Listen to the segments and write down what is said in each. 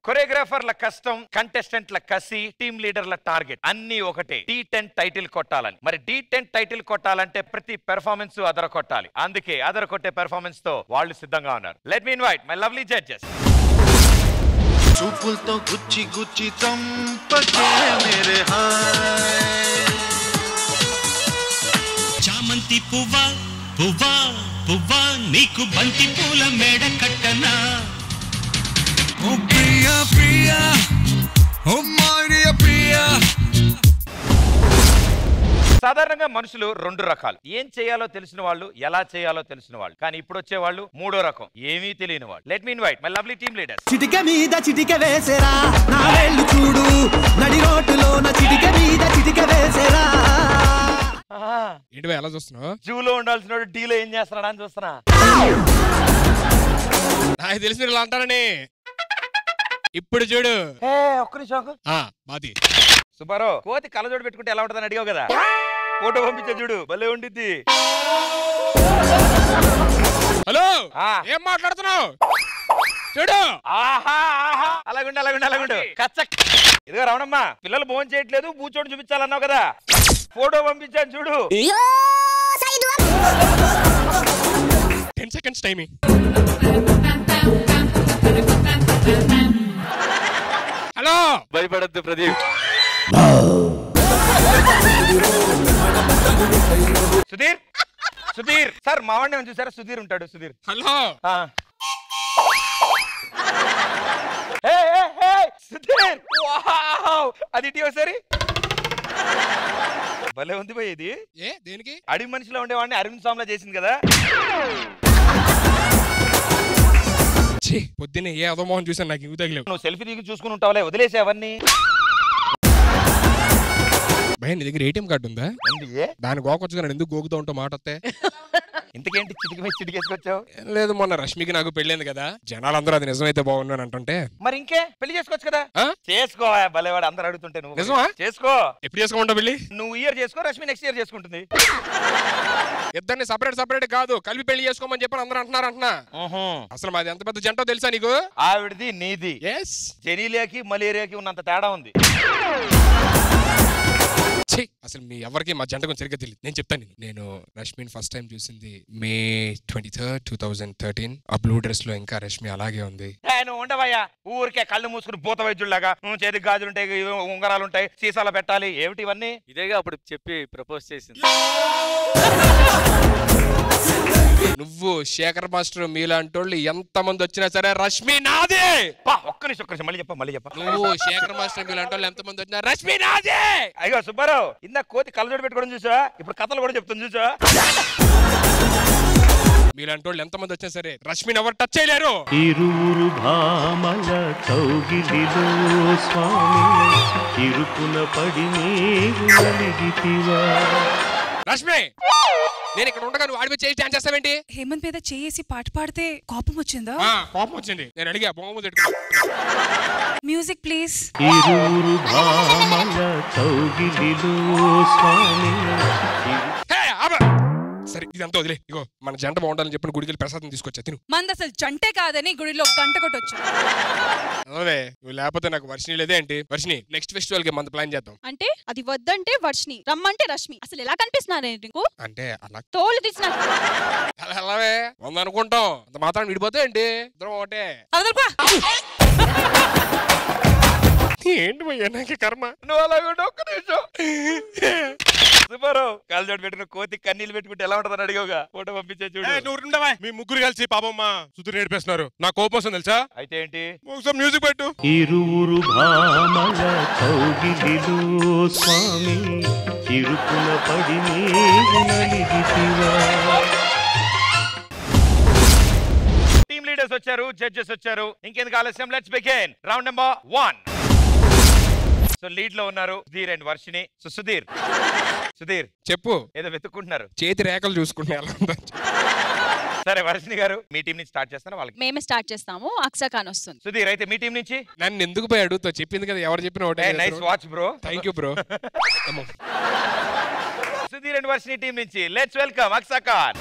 కొరియోగ్రాఫర్ల కష్టం, కంటెస్టెంట్ల కసి, టీమ్ లీడర్ల టార్గెట్ అన్ని ఒకటే, D10 టైటిల్ కొట్టాలని. మరి D10 టైటిల్ కొట్టాలంటే ప్రతి పెర్ఫార్మెన్స్ అదర కొట్టాలి. అందుకే అదర కొట్టే పెర్ఫార్మెన్స్ తో వాళ్ళు సిద్ధంగా ఉన్నారు. Let me invite my lovely judges. చూపులతో గుచ్చి గుచ్చి చంపకే మేరే హాయ్, చామంతి పువ్వా పువ్వా పువ్వా నీకు బంతి పూల మేడ కట్టనా. ఓ ప్రియా ప్రియా, ఓ మై డియర్ ప్రియా. సాధారణంగా మనుషులు రెండు రకాలు, ఏం చేయాలో తెలిసిన వాళ్ళు, ఎలా చేయాలో తెలిసిన వాళ్ళు. కానీ ఇప్పుడు వచ్చే వాళ్ళు మూడో రకం, ఏమీ తెలియని వాళ్ళు. Let me invite my lovely team leaders. చిటిక మీద చిటిక వేసేరా నా వేళ్ళు చూడు, నడి రోడ్డులో నా చిటిక మీద చిటిక వేసేరా. ఏంటి ఎలా చూస్తున్నావు? జూలో ఉండాల్సిన డీలో ఏం చేస్తున్నాడా అని చూస్తున్నా. నాకు తెలిసి ఇలా అంటానని. ఇప్పుడు చూడు. ఒక్క నిమిషం. మాది సుబ్బారావు, కోతి కళ్ళజోడు పెట్టుకుంటే ఎలా ఉంటుందని అడిగావు కదా, ఫోటో పంపించా చూడు, భలే ఉండిద్ది. హలో, ఏం మాట్లాడుతున్నావు? చూడు. అలాగుండు అలాగుండు అలాగుండు. కచ్చక్. ఇదిగో రావణమ్మా, పిల్లలు భోజనం చేయట్లేదు, బూచోడు చూపించాలన్నావు కదా, ఫోటో పంపించాను చూడు. 10 seconds టైమింగ్. హలో, భయపడద్దు ప్రదీప్. సుధీర్, సుధీర్ సార్ మావాడిని చూసారా? సుధీర్ ఉంటాడు. సుధీర్. హలో. సుధీర్, అది ఇటీ ఒకసారి. భలే ఉంది పోయి. ఇది దేనికి? అడవి మనిషిలో ఉండేవాడిని అరవింద్ స్వామిలా చేసింది కదా. పొద్దున్నే ఏ అదోమోహన్ చూసాను, నాకు ఇవి తగిలేవు. నువ్వు సెల్ఫీ దిగి చూసుకుని ఉంటావులే, వదిలేసే అవన్నీ. భయ నీ దగ్గర ATM కార్డు ఉందా? దాని గోకొచ్చు, ఎందుకు గోకుతూ ఉంటావు మాట వస్తే? ఇంతకేంటి చిటికేసుకొచ్చావు? లేదు, మొన్న రష్మికి నాకు పెళ్ళైంది కదా, జనాలందరూ అది నిజమైతే బాగున్నాను అంటుంటే. మరి ఇంకే పెళ్లి చేసుకోవచ్చు కదా. చేసుకో, భలేవాడు అందరు అడుగుతుంటే. నువ్వు నిజమా? చేసుకో. ఎప్పుడు చేసుకోమంటావు పెళ్లి? నువ్వు ఇయర్ చేసుకో, రష్మి నెక్స్ట్ ఇయర్ చేసుకుంటుంది. ఇద్దరిని సపరేట్ కాదు, కలిపి పెళ్లి చేసుకోమని చెప్పని అందరూ అంటున్నా. అసలు మాది ఎంత పెద్ద జంటో తెలుసా నీకు? ఆవిడది నీది. జెనీలియాకి మలేరియాకి ఉన్నంత తేడా ఉంది. అసలు మీ ఎవరికి మా జంట గురించి సరిగ్గా తెలియదు. నేను చెప్తాను. నేను రష్మిని ఫస్ట్ టైం చూసింది May 23rd, 2013. ఆ బ్లూ డ్రెస్ లో ఇంకా రష్మి అలాగే ఉంది. నువ్వు ఉండవయ్యా, ఊరికే కళ్ళు మూసుకుని భూత వైద్యుల్లాగా. చేతికి గాజులుంటాయి, ఉంగరాలుంటాయి, సీసాలు పెట్టాలి, ఏమిటి ఇవన్నీ? ఇదేగా అప్పుడు చెప్పి ప్రపోజ్ చేసింది. నువ్వు శేఖర్ మాస్టర్ మీలాంటోళ్ళు ఎంత మంది వచ్చినా సరే రష్మి నాదే. ఒక్క నిమిషం మళ్ళీ చెప్ప. నువ్వు శేఖర్ మాస్టర్ మీలాంటోళ్ళు ఎంత మంది వచ్చినా రష్మి నాదే. అయ్యో సుబ్బారావు, ఇందా కోతి కళ్ళజోడు పెట్టుకోవడం చూసా, ఇప్పుడు కథలు కూడా చెప్తాను చూసా. మీలాంటి వాళ్ళు ఎంతమంది వచ్చినా సరే రష్మిని ఎవరు టచ్ చేయలేరు. ఇరువురు భామల కౌగిలిలో స్వామి ఇరుకున పడి నీవు నలిగితివా. రష్మి, నేను ఇక్కడ ఉండగా నువ్వు ఆడిపోయి చేసి డాన్స్ చేస్తావేంటి? హేమంత్ మీద చేసి పాట పాడితే కోపం వచ్చిందా? కోపం వచ్చింది. నేను అడిగా బొమ్మ పెట్టుకున్నా. Music please. ఇరువురు భామల కౌగిలిలో స్వామి. సరే, ఇదంతా వదిలే. ఇగో మన జంట బాగుండాలని చెప్పిన గుడికి వెళ్ళి ప్రసాదం తీసుకొచ్చా, తిను. మంది అసలు జంటే కాదని గుడిలో గంట కొట్టొచ్చు. అదే, నువ్వు లేకపోతే నాకు వర్షిని లేదే ఏంటి? వర్షిని, నెక్స్ట్ ఫెస్టివల్ కి మన ప్లాన్ చేద్దాం. అంటే అది వద్దంటే వర్షిని, రమ్మంటే రష్మి. అసలు ఎలా కనిపిస్తున్నారే నీకు? అంటే అలా తోలు తీసిన అలావే 100 అనుకుంటాం, అంత మాత్రం విడిపోతే ఏంటి? ఇద్దరం ఒకటే. ఏంటి భయ్యా నాకు కర్మ. నువ్వు అలాగే ఒక్క నిమిషం. సుబ్బారావు, కళ్ళజోడు పెట్టిన కోతి కన్నీళ్ళు పెట్టుకుంటే ఎలా ఉంటుందని అడిగావుగా, ఫోటో పంపించే చూడు. నువ్వు ఉండవా? మీ ముగ్గురు కలిసి పాపమ్మ సుధీర్ నేర్పేస్తున్నారు. నా కోపం వస్తుంది తెలుసా? అయితే ఏంటి? ఒకసారి మ్యూజిక్ పెట్టు. ఇరువురు భామల కౌగిలిలో స్వామి ఇరుకున పడి నీవు నలిగితివా. టీమ్ లీడర్స్ వచ్చారు, జడ్జెస్ వచ్చారు, ఇంకెందుకు ఆలస్యం, let's begin round number 1. So lead లో ఉన్నారు సుధీర్ అండ్ వర్షిని. సో సుధీర్ చెప్పు. ఏదో వెతుక్కుంటున్నారు, చేతి రేఖలు చూసుకుంటున్నా. సరే వర్షిని గారు, మీ టీం నుంచి స్టార్ట్ చేస్తాను. వాళ్ళకి మేమే స్టార్ట్ చేస్తాము, అక్షా ఖాన్ వస్తుంది. సుధీర్ అయితే మీ టీం నుంచి. నన్ను ఎందుకు పోయి అడుగుతా? చెప్పింది కదా, ఎవరు చెప్పిన ఒకటే. Nice watch bro. Thank you bro. Sudheer and Varshini team నుంచి let's welcome Aksha Khan.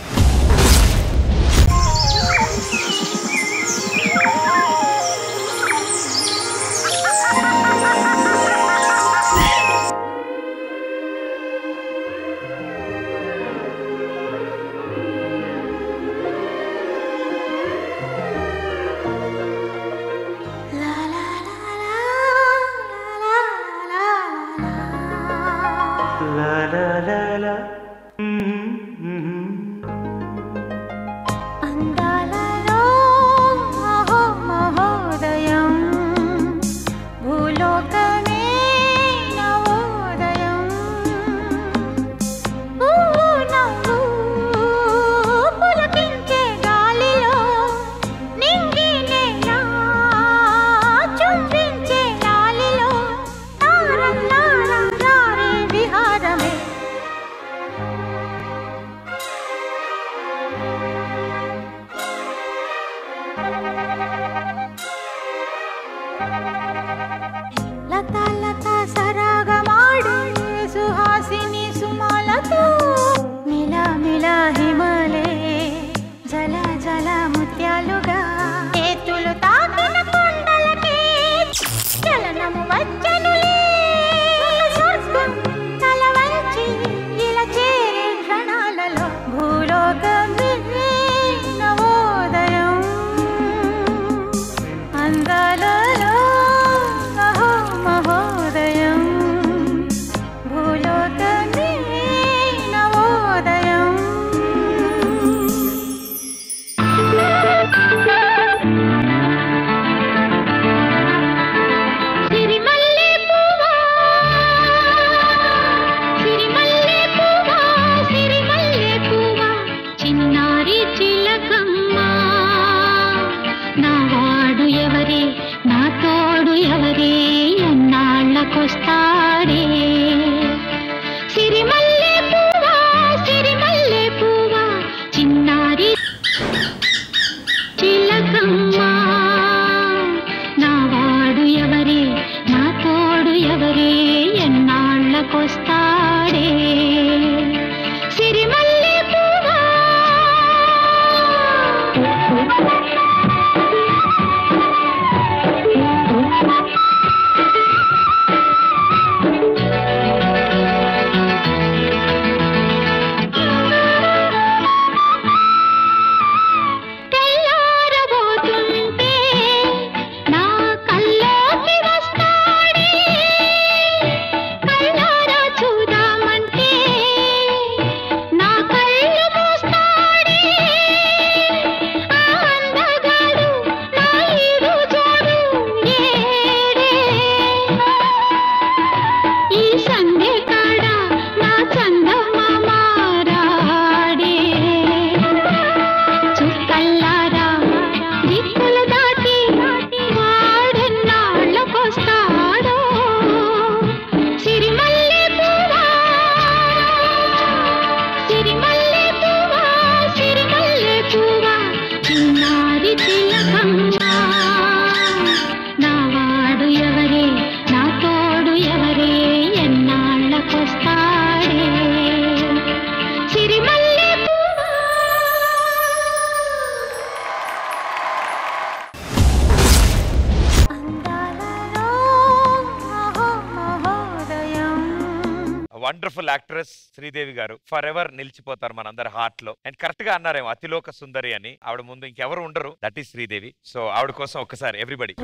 Wonderful actress Sridevi garu for ever నిలిచిపోతారు మనందరి హార్ట్ లో. అండ్ కరెక్ట్ గా అన్నారేమో అతిలోక సుందరి అని. ఆవిడ ముందు ఇంకెవరు ఉండరు, దట్ ఈస్ శ్రీదేవి. సో ఆవిడ కోసం ఒక్కసారి everybody.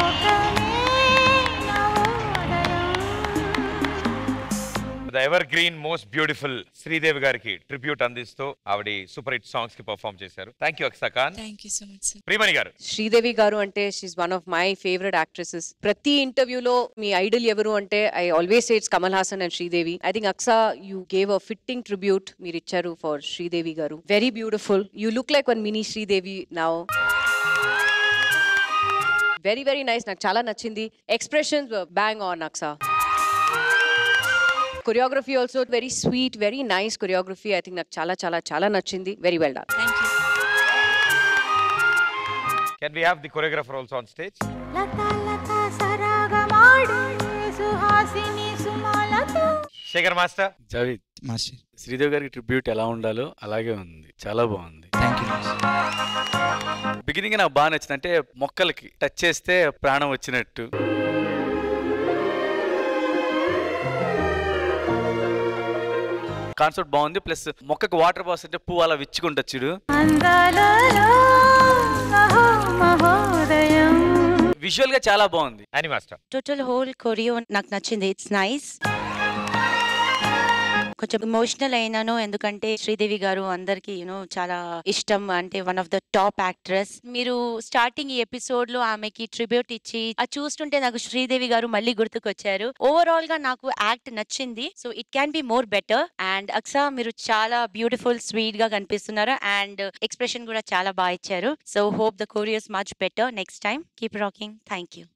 The evergreen most beautiful Sridevi గారికి ట్రిబ్యూట్ అందిస్తూ ఆవిడ సూపర్ హిట్ సాంగ్స్ కి పర్ఫార్మ్ చేశారు. Thank you Akshata Khan. Thank you so much sir. Priyamani garu. Sridevi garu అంటే she's one of my favourite actresses. ప్రతి ఇంటర్వ్యూలో మీ ఐడల్ ఎవరు అంటే I always say it's Kamal Haasan and Sridevi. I think Aksa you gave a fitting tribute మీరు ఇచ్చారు for Sridevi garu. Very beautiful. You look like one mini Sridevi now. Very very nice. నాకు చాలా నచ్చింది. Expressions bang on Aksa. Choreography also very sweet, very nice choreography. I think నాకు చాలా చాలా చాలా నచ్చింది. Very well done. Thank you. Can we have the choreographer also on stage? Shekhar master. Javed master. Sridevi గారికి tribute ఎలా ఉండాలో అలాగే ఉంది. చాలా బాగుంది. Thank you master. బిగినింగ్ నాకు బాగా నచ్చింది. అంటే మొక్కలకి టచ్ చేస్తే ప్రాణం వచ్చినట్టు. కాన్సెప్ట్ బాగుంది. ప్లస్ మొక్కకు వాటర్ పోస్తుంటే పువ్వు అలా విచ్చుకుంటా చూడు. విజువల్ గా చాలా బాగుంది. అని మాస్టర్. టోటల్ హోల్ కొరియో నాకు నచ్చింది. It's nice. కొంచెం ఎమోషనల్ అయినాను ఎందుకంటే శ్రీదేవి గారు అందరికి చాలా ఇష్టం. అంటే one of the top actress. మీరు స్టార్టింగ్ ఈ ఎపిసోడ్ లో ఆమెకి ట్రిబ్యూట్ ఇచ్చి అది చూస్తుంటే నాకు శ్రీదేవి గారు మళ్ళీ గుర్తుకొచ్చారు. ఓవరాల్ గా నాకు యాక్ట్ నచ్చింది. So it can be more better. And Aksa మీరు చాలా బ్యూటిఫుల్ స్వీట్ గా కనిపిస్తున్నారు అండ్ ఎక్స్ప్రెషన్ కూడా చాలా బాగా ఇచ్చారు. So hope the choreos much better next time. Keep rocking. Thank you.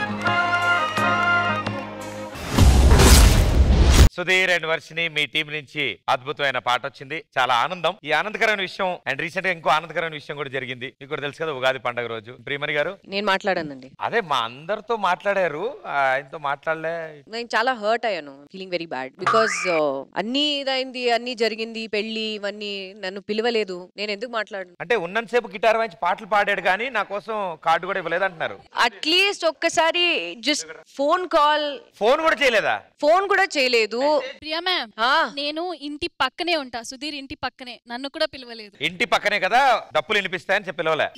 Sudheer and Varshini మీ టీం నుంచి అద్భుతమైన పాట వచ్చింది. చాలా ఆనందం. ఈ ఆనందకరమైన విషయం అండ్ రీసెంట్ గా ఇంకో ఆనందకరమైన విషయం కూడా జరిగింది. మీకు కూడా తెలుసు కదా, ఉగాది పండుగ రోజు ప్రియమణి గారు నేను మాట్లాడానండి. అదే మా అందరితో మాట్లాడారు, ఆయనతో మాట్లాడలే. నేను చాలా హర్ట్ అయ్యాను. ఫీలింగ్ వెరీ బ్యాడ్ బికాస్ అన్ని ఇదైంది, అన్ని జరిగింది, పెళ్లి ఇవన్నీ, నన్ను పిలవలేదు. నేను ఎందుకు మాట్లాడను? అంటే ఉన్నంతసేపు గిటార్ వాయించి పాటలు పాడాడు కానీ నా కోసం కార్డు కూడా ఇవ్వలేదు అంటున్నారు. అట్లీస్ట్ ఒక్కసారి జస్ట్ ఫోన్ కూడా చేయలేదా? ఫోన్ కూడా చేయలేదు. ప్రియా మ్యామ్, నేను ఇంటి పక్కనే ఉంటా. సుధీర్ ఇంటి పక్కనే, నన్ను కూడా పిలవలేదు. ఇంటి పక్కనే కదా, డప్పులు వినిపిస్తాయని చెప్పి పిలవలే.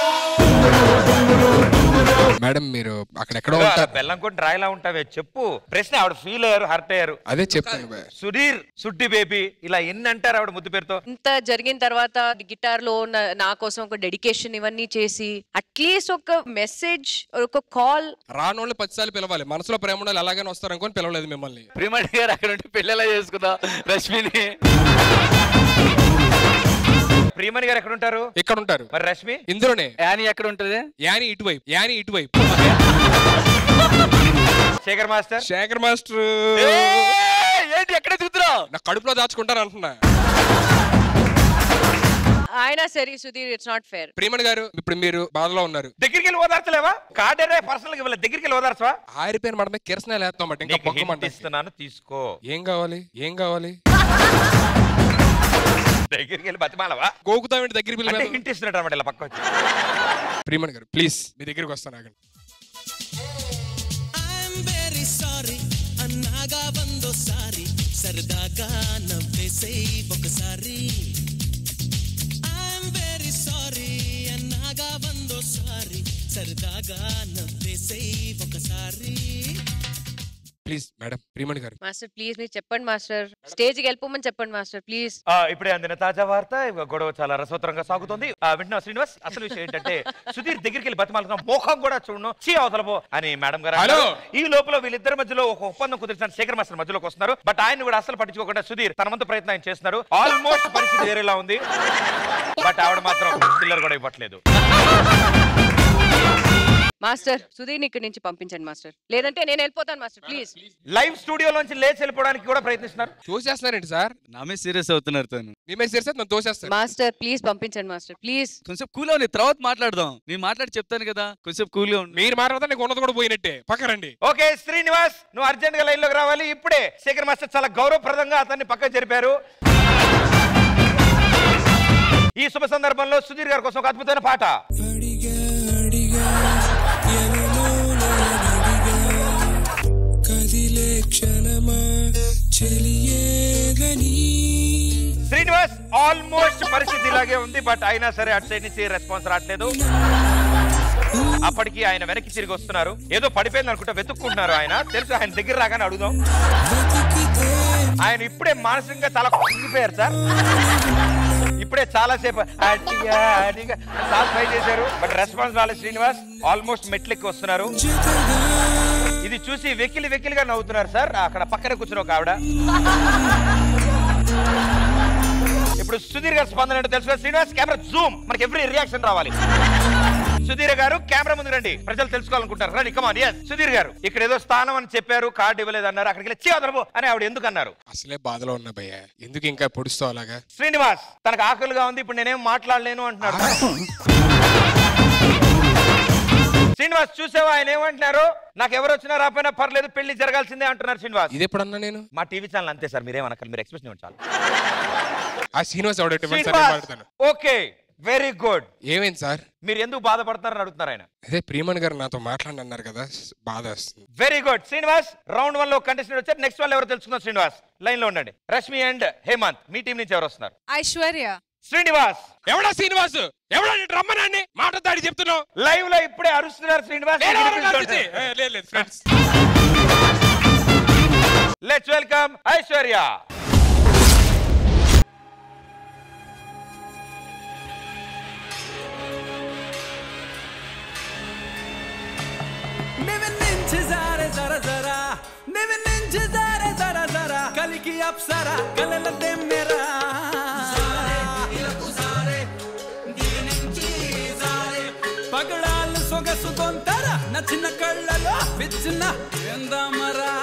మేడం మీరు అక్కడెక్కడో బెల్లం కొట్టి రాయిలా ఉంటావే చెప్పు. ప్రశ్న ఆవిడ ఫీల్ అయ్యారు, హర్ట్ అయ్యారు. అదే చెప్తాను. సుధీర్ సుడ్డి బేబీ ఇలా ఎన్ని అంటారు ఆవిడ ముద్దు పేరుతో. ఇంత జరిగిన తర్వాత గిటార్ లో నా కోసం ఒక డెడికేషన్ ఇవన్నీ చేసి అట్లీస్ట్ ఒక మెసేజ్, ఒక కాల్. రానోళ్ళు 10 సార్లు పిలవాలి. మనసులో ప్రేమ ఉండాలి, ఎలాగైనా వస్తారు అనుకోని పిలవలేదు మిమ్మల్ని. ప్రియమణి గారు అక్కడ ఉంటే పెళ్ళిలా చేసుకుందాం రష్మిని. ప్రియమణి గారు ఎక్కడ ఉంటారు? ఇక్కడ ఉంటారు. మరి రష్మి ఇందులోనే. యానీ ఎక్కడ ఉంటది? యానీ ఇటువైపు. శేఖర్ మాస్టర్ ఏంటి ఎక్కడ తిరుగుతున్నావు? నా కడుపులో దాచుకుంటాను అంటున్నా. ఆయన సరే Sudheer, it's not fair. Priyamani garu ఇప్పుడు మీరు బాధలో ఉన్నారు. దగ్గరికి వెళ్ళి ఓదార్చలేవా? కార్డే పర్సనల్ గా వెళ్ళి దగ్గరికి వెళ్ళి ఓదార్చవా? ఆరిపోయిన మాట మీద కిరసనాలు వేస్తాం. ఇంకా ఇస్తున్నాను తీసుకో. ఏం కావాలి? దగ్గరికి వెళ్ళి బతిమాలవా? గోకుతామంటే దగ్గర పిల్లలు ఇంటి ఇస్తున్నట్టు అనమాట ఇలా పక్క వచ్చి. ప్రియమణి గారు ప్లీజ్ మీ దగ్గరికి వస్తాను. ఆగండి. అన్నాగా వందోసారి సరదాగా నవ్వేసేయ్ ఒకసారి. ఐఎమ్ వెరీ సారీ అన్నాగా వందోసారి సరదాగా నవ్వేసేయ్ ఒకసారి. Please madam. ప్రియమణి గారు. మాస్టర్ ప్లీజ్ మీరు చెప్పండి మాస్టర్. స్టేజ్ కి వెళ్ళిపోమని చెప్పండి మాస్టర్ ప్లీజ్. ఇప్పుడే అందిన తాజా వార్త. గొడవ చాలా రసవత్తరంగా సాగుతుంది. వింటున్నా శ్రీనివాస్, అసలు విషయం ఏంటంటే సుధీర్ దగ్గరికి వెళ్ళి బతిమాలుతున్నా, మోహం కూడా చూడను, చీ అవతలపో అని మేడం గారు. ఈ లోపల వీళ్ళిద్దరి మధ్యలో ఒక ఒప్పందం కుదిరిన శేఖర్ మాస్టర్ మధ్యలోకి వస్తున్నారు. బట్ ఆయన కూడా అసలు పట్టించుకోకుండా సుధీర్ తన వంతు ప్రయత్నం ఆయన చేస్తున్నారు. ఆల్మోస్ట్ పరిస్థితి వేరేలా ఉంది. బట్ ఆవిడ మాత్రం పిల్లర్ కూడా ఇవ్వట్లేదు. మాస్టర్ సుధీర్ని ఇక్కడి నుంచి పంపించండి మాస్టర్, లేదంటే నేను వెళ్ళిపోతాను మాస్టర్ ప్లీజ్. లైవ్ స్టూడియోలోంచి లేచి వెళ్ళిపోవడానికి కూడా ప్రయత్నిస్తున్నారు. తోసేస్తున్నారండి సార్. నామే సీరియస్ అవుతున్నారు. తను మేమే సీరియస్ అవుతున్నాం, తోసేస్తారు. మాస్టర్ ప్లీజ్ పంపించండి మాస్టర్ ప్లీజ్. కొంచెం కూల్ అవును, తర్వాత మాట్లాడదాం. నేను మాట్లాడి చెప్తాను కదా, కొంచెం కూల్ గా ఉండు. మీరు మాట్లాడతా నీకు ఉన్నది కూడా పోయినట్టే. పక్కరండి. ఓకే శ్రీనివాస్, నువ్వు అర్జెంట్ గా లైన్ లోకి రావాలి. ఇప్పుడే శేఖర్ మాస్టర్ చాలా గౌరవప్రదంగా అతన్ని పక్కకు జరిపారు. ఈ శుభ సందర్భంలో సుధీర్ గారి కోసం ఒక అద్భుతమైన పాట. కదిలే క్షణమా శ్రీనివాస్ ఆల్మోస్ట్ పరిస్థితి ఇలాగే ఉంది, బట్ అయినా సరే అటు సైడ్ నుంచి రెస్పాన్స్ రావట్లేదు. అప్పటికి ఆయన వెనక్కి తిరిగి వస్తున్నారు. ఏదో పడిపోయింది అనుకుంటా వెతుక్కుంటున్నారు. ఆయన తెలుసు, ఆయన దగ్గర రాగానే అడుగుదాం. ఆయన ఇప్పుడే మానసికంగా చాలా కుంగిపోయారు సార్. ఇప్పుడే చాలా సేపు ట్రై చేశారు, బట్ రెస్పాన్స్ రాలేదు. శ్రీనివాస్ ఆల్మోస్ట్ మెట్లెక్కి వస్తున్నారు. ఇది చూసి వెకిలిగా నవ్వుతున్నారు సార్. అక్కడ పక్కన కూర్చుని ఒక ఆవిడ. ఇప్పుడు సుధీర్ గారి స్పందన ఏంటో తెలుసు. శ్రీనివాస్ కెమెరా జూమ్, మనకి ఎవ్రీ రియాక్షన్ రావాలి. సుధీర్ గారు కెమెరా ముందు రండి, ప్రజలు తెలుసుకోవాలనుకుంటారు. రండి, కమాన్. yes సుధీర్ గారు, ఇక్కడ ఏదో స్థానం అని చెప్పారు, కార్డు ఇవ్వలేదు అన్నారు. అక్కడికి వెళ్ళి చదరబో అని ఆవిడ ఎందుకు అన్నారు? అసలే బాధలో ఉన్నా భయ్య, ఎందుకు ఇంకా పొడుస్తూ అలాగా? శ్రీనివాస్ తనకు ఆకలిగా ఉంది, ఇప్పుడు నేనేం మాట్లాడలేను అంటున్నాడు. శ్రీనివాస్ చూసావా ఆయన ఏమంటున్నారు? నాకు ఎవరు వచ్చినా రాపోయినా పర్లేదు, పెళ్లి జరగాల్సిందే అంటున్నారు శ్రీనివాస్. ఇది ఎప్పుడన్నా నేను మా టీవీ ఛానల్ అంతే సార్, మీరేమనక్కర్లేదు, మీరు ఎక్స్ప్రెషన్ ఇవ్వండి చాలు. ఆ శ్రీనివాస్ ఓకే, వెరీ గుడ్. ఏమైంది సార్? మీరు ఎందుకు బాధపడతారని అడుగుతున్నారు ఆయన. అదే ప్రియమణి గారు నాతో మాట్లాడి అన్నారు కదా, బాధ వస్తుంది. Very good Srinivas. రౌండ్ 1 లో కంటెస్టెంట్ వచ్చారు. నెక్స్ట్ వాళ్ళు ఎవరు తెలుసుకుందాం. శ్రీనివాస్ లైన్ లో ఉండండి. రష్మి అండ్ హేమంత్, మీ టీం నుంచి ఎవరు వస్తున్నారు? ఐశ్వర్య. శ్రీనివాస్. ఎవడా శ్రీనివాస్? ఎవడా రమ్మనాన్ని మాట దాడి చెప్తున్నావు? లైవ్ లో ఇప్పుడే అరుస్తున్నారు శ్రీనివాస్. Let's welcome Aishwarya. కలికి అప్సరా కలలదే మేరా పగడాలు సొగసు కొంతర నచ్చిన కళ్ళలో విచ్చిన ఎందమరా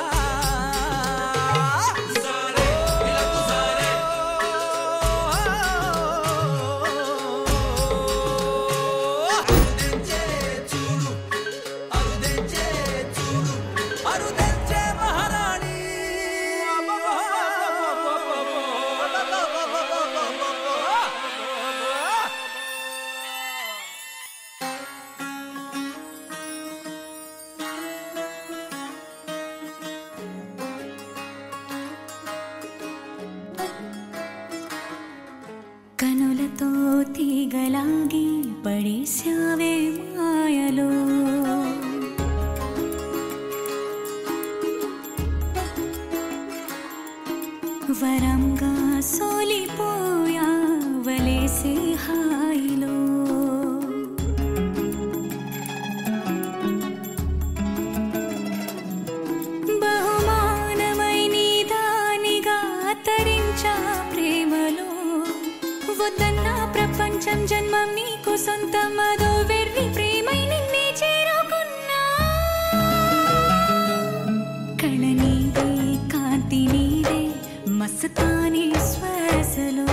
కనులతో తీగలాగి పడేశావే మాయలో, వరంగా సోలిపోయా వలేసే హాయిలో. బహుమానమై నీ దానిగా తరించా ప్రేమలో, వద్దన్నా ప్రపంచం జన్మం నీకు సొంతం, అదో వెర్రి ప్రేమై నిన్నే చేరుకున్నా. కళ నీవే, కాంతి నీవే, మస్తాని శ్వాసలో.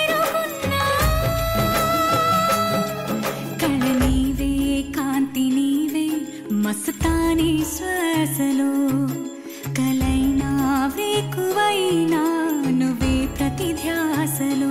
కాంతి అయినా నువ్వే ప్రతి ధ్యాసలో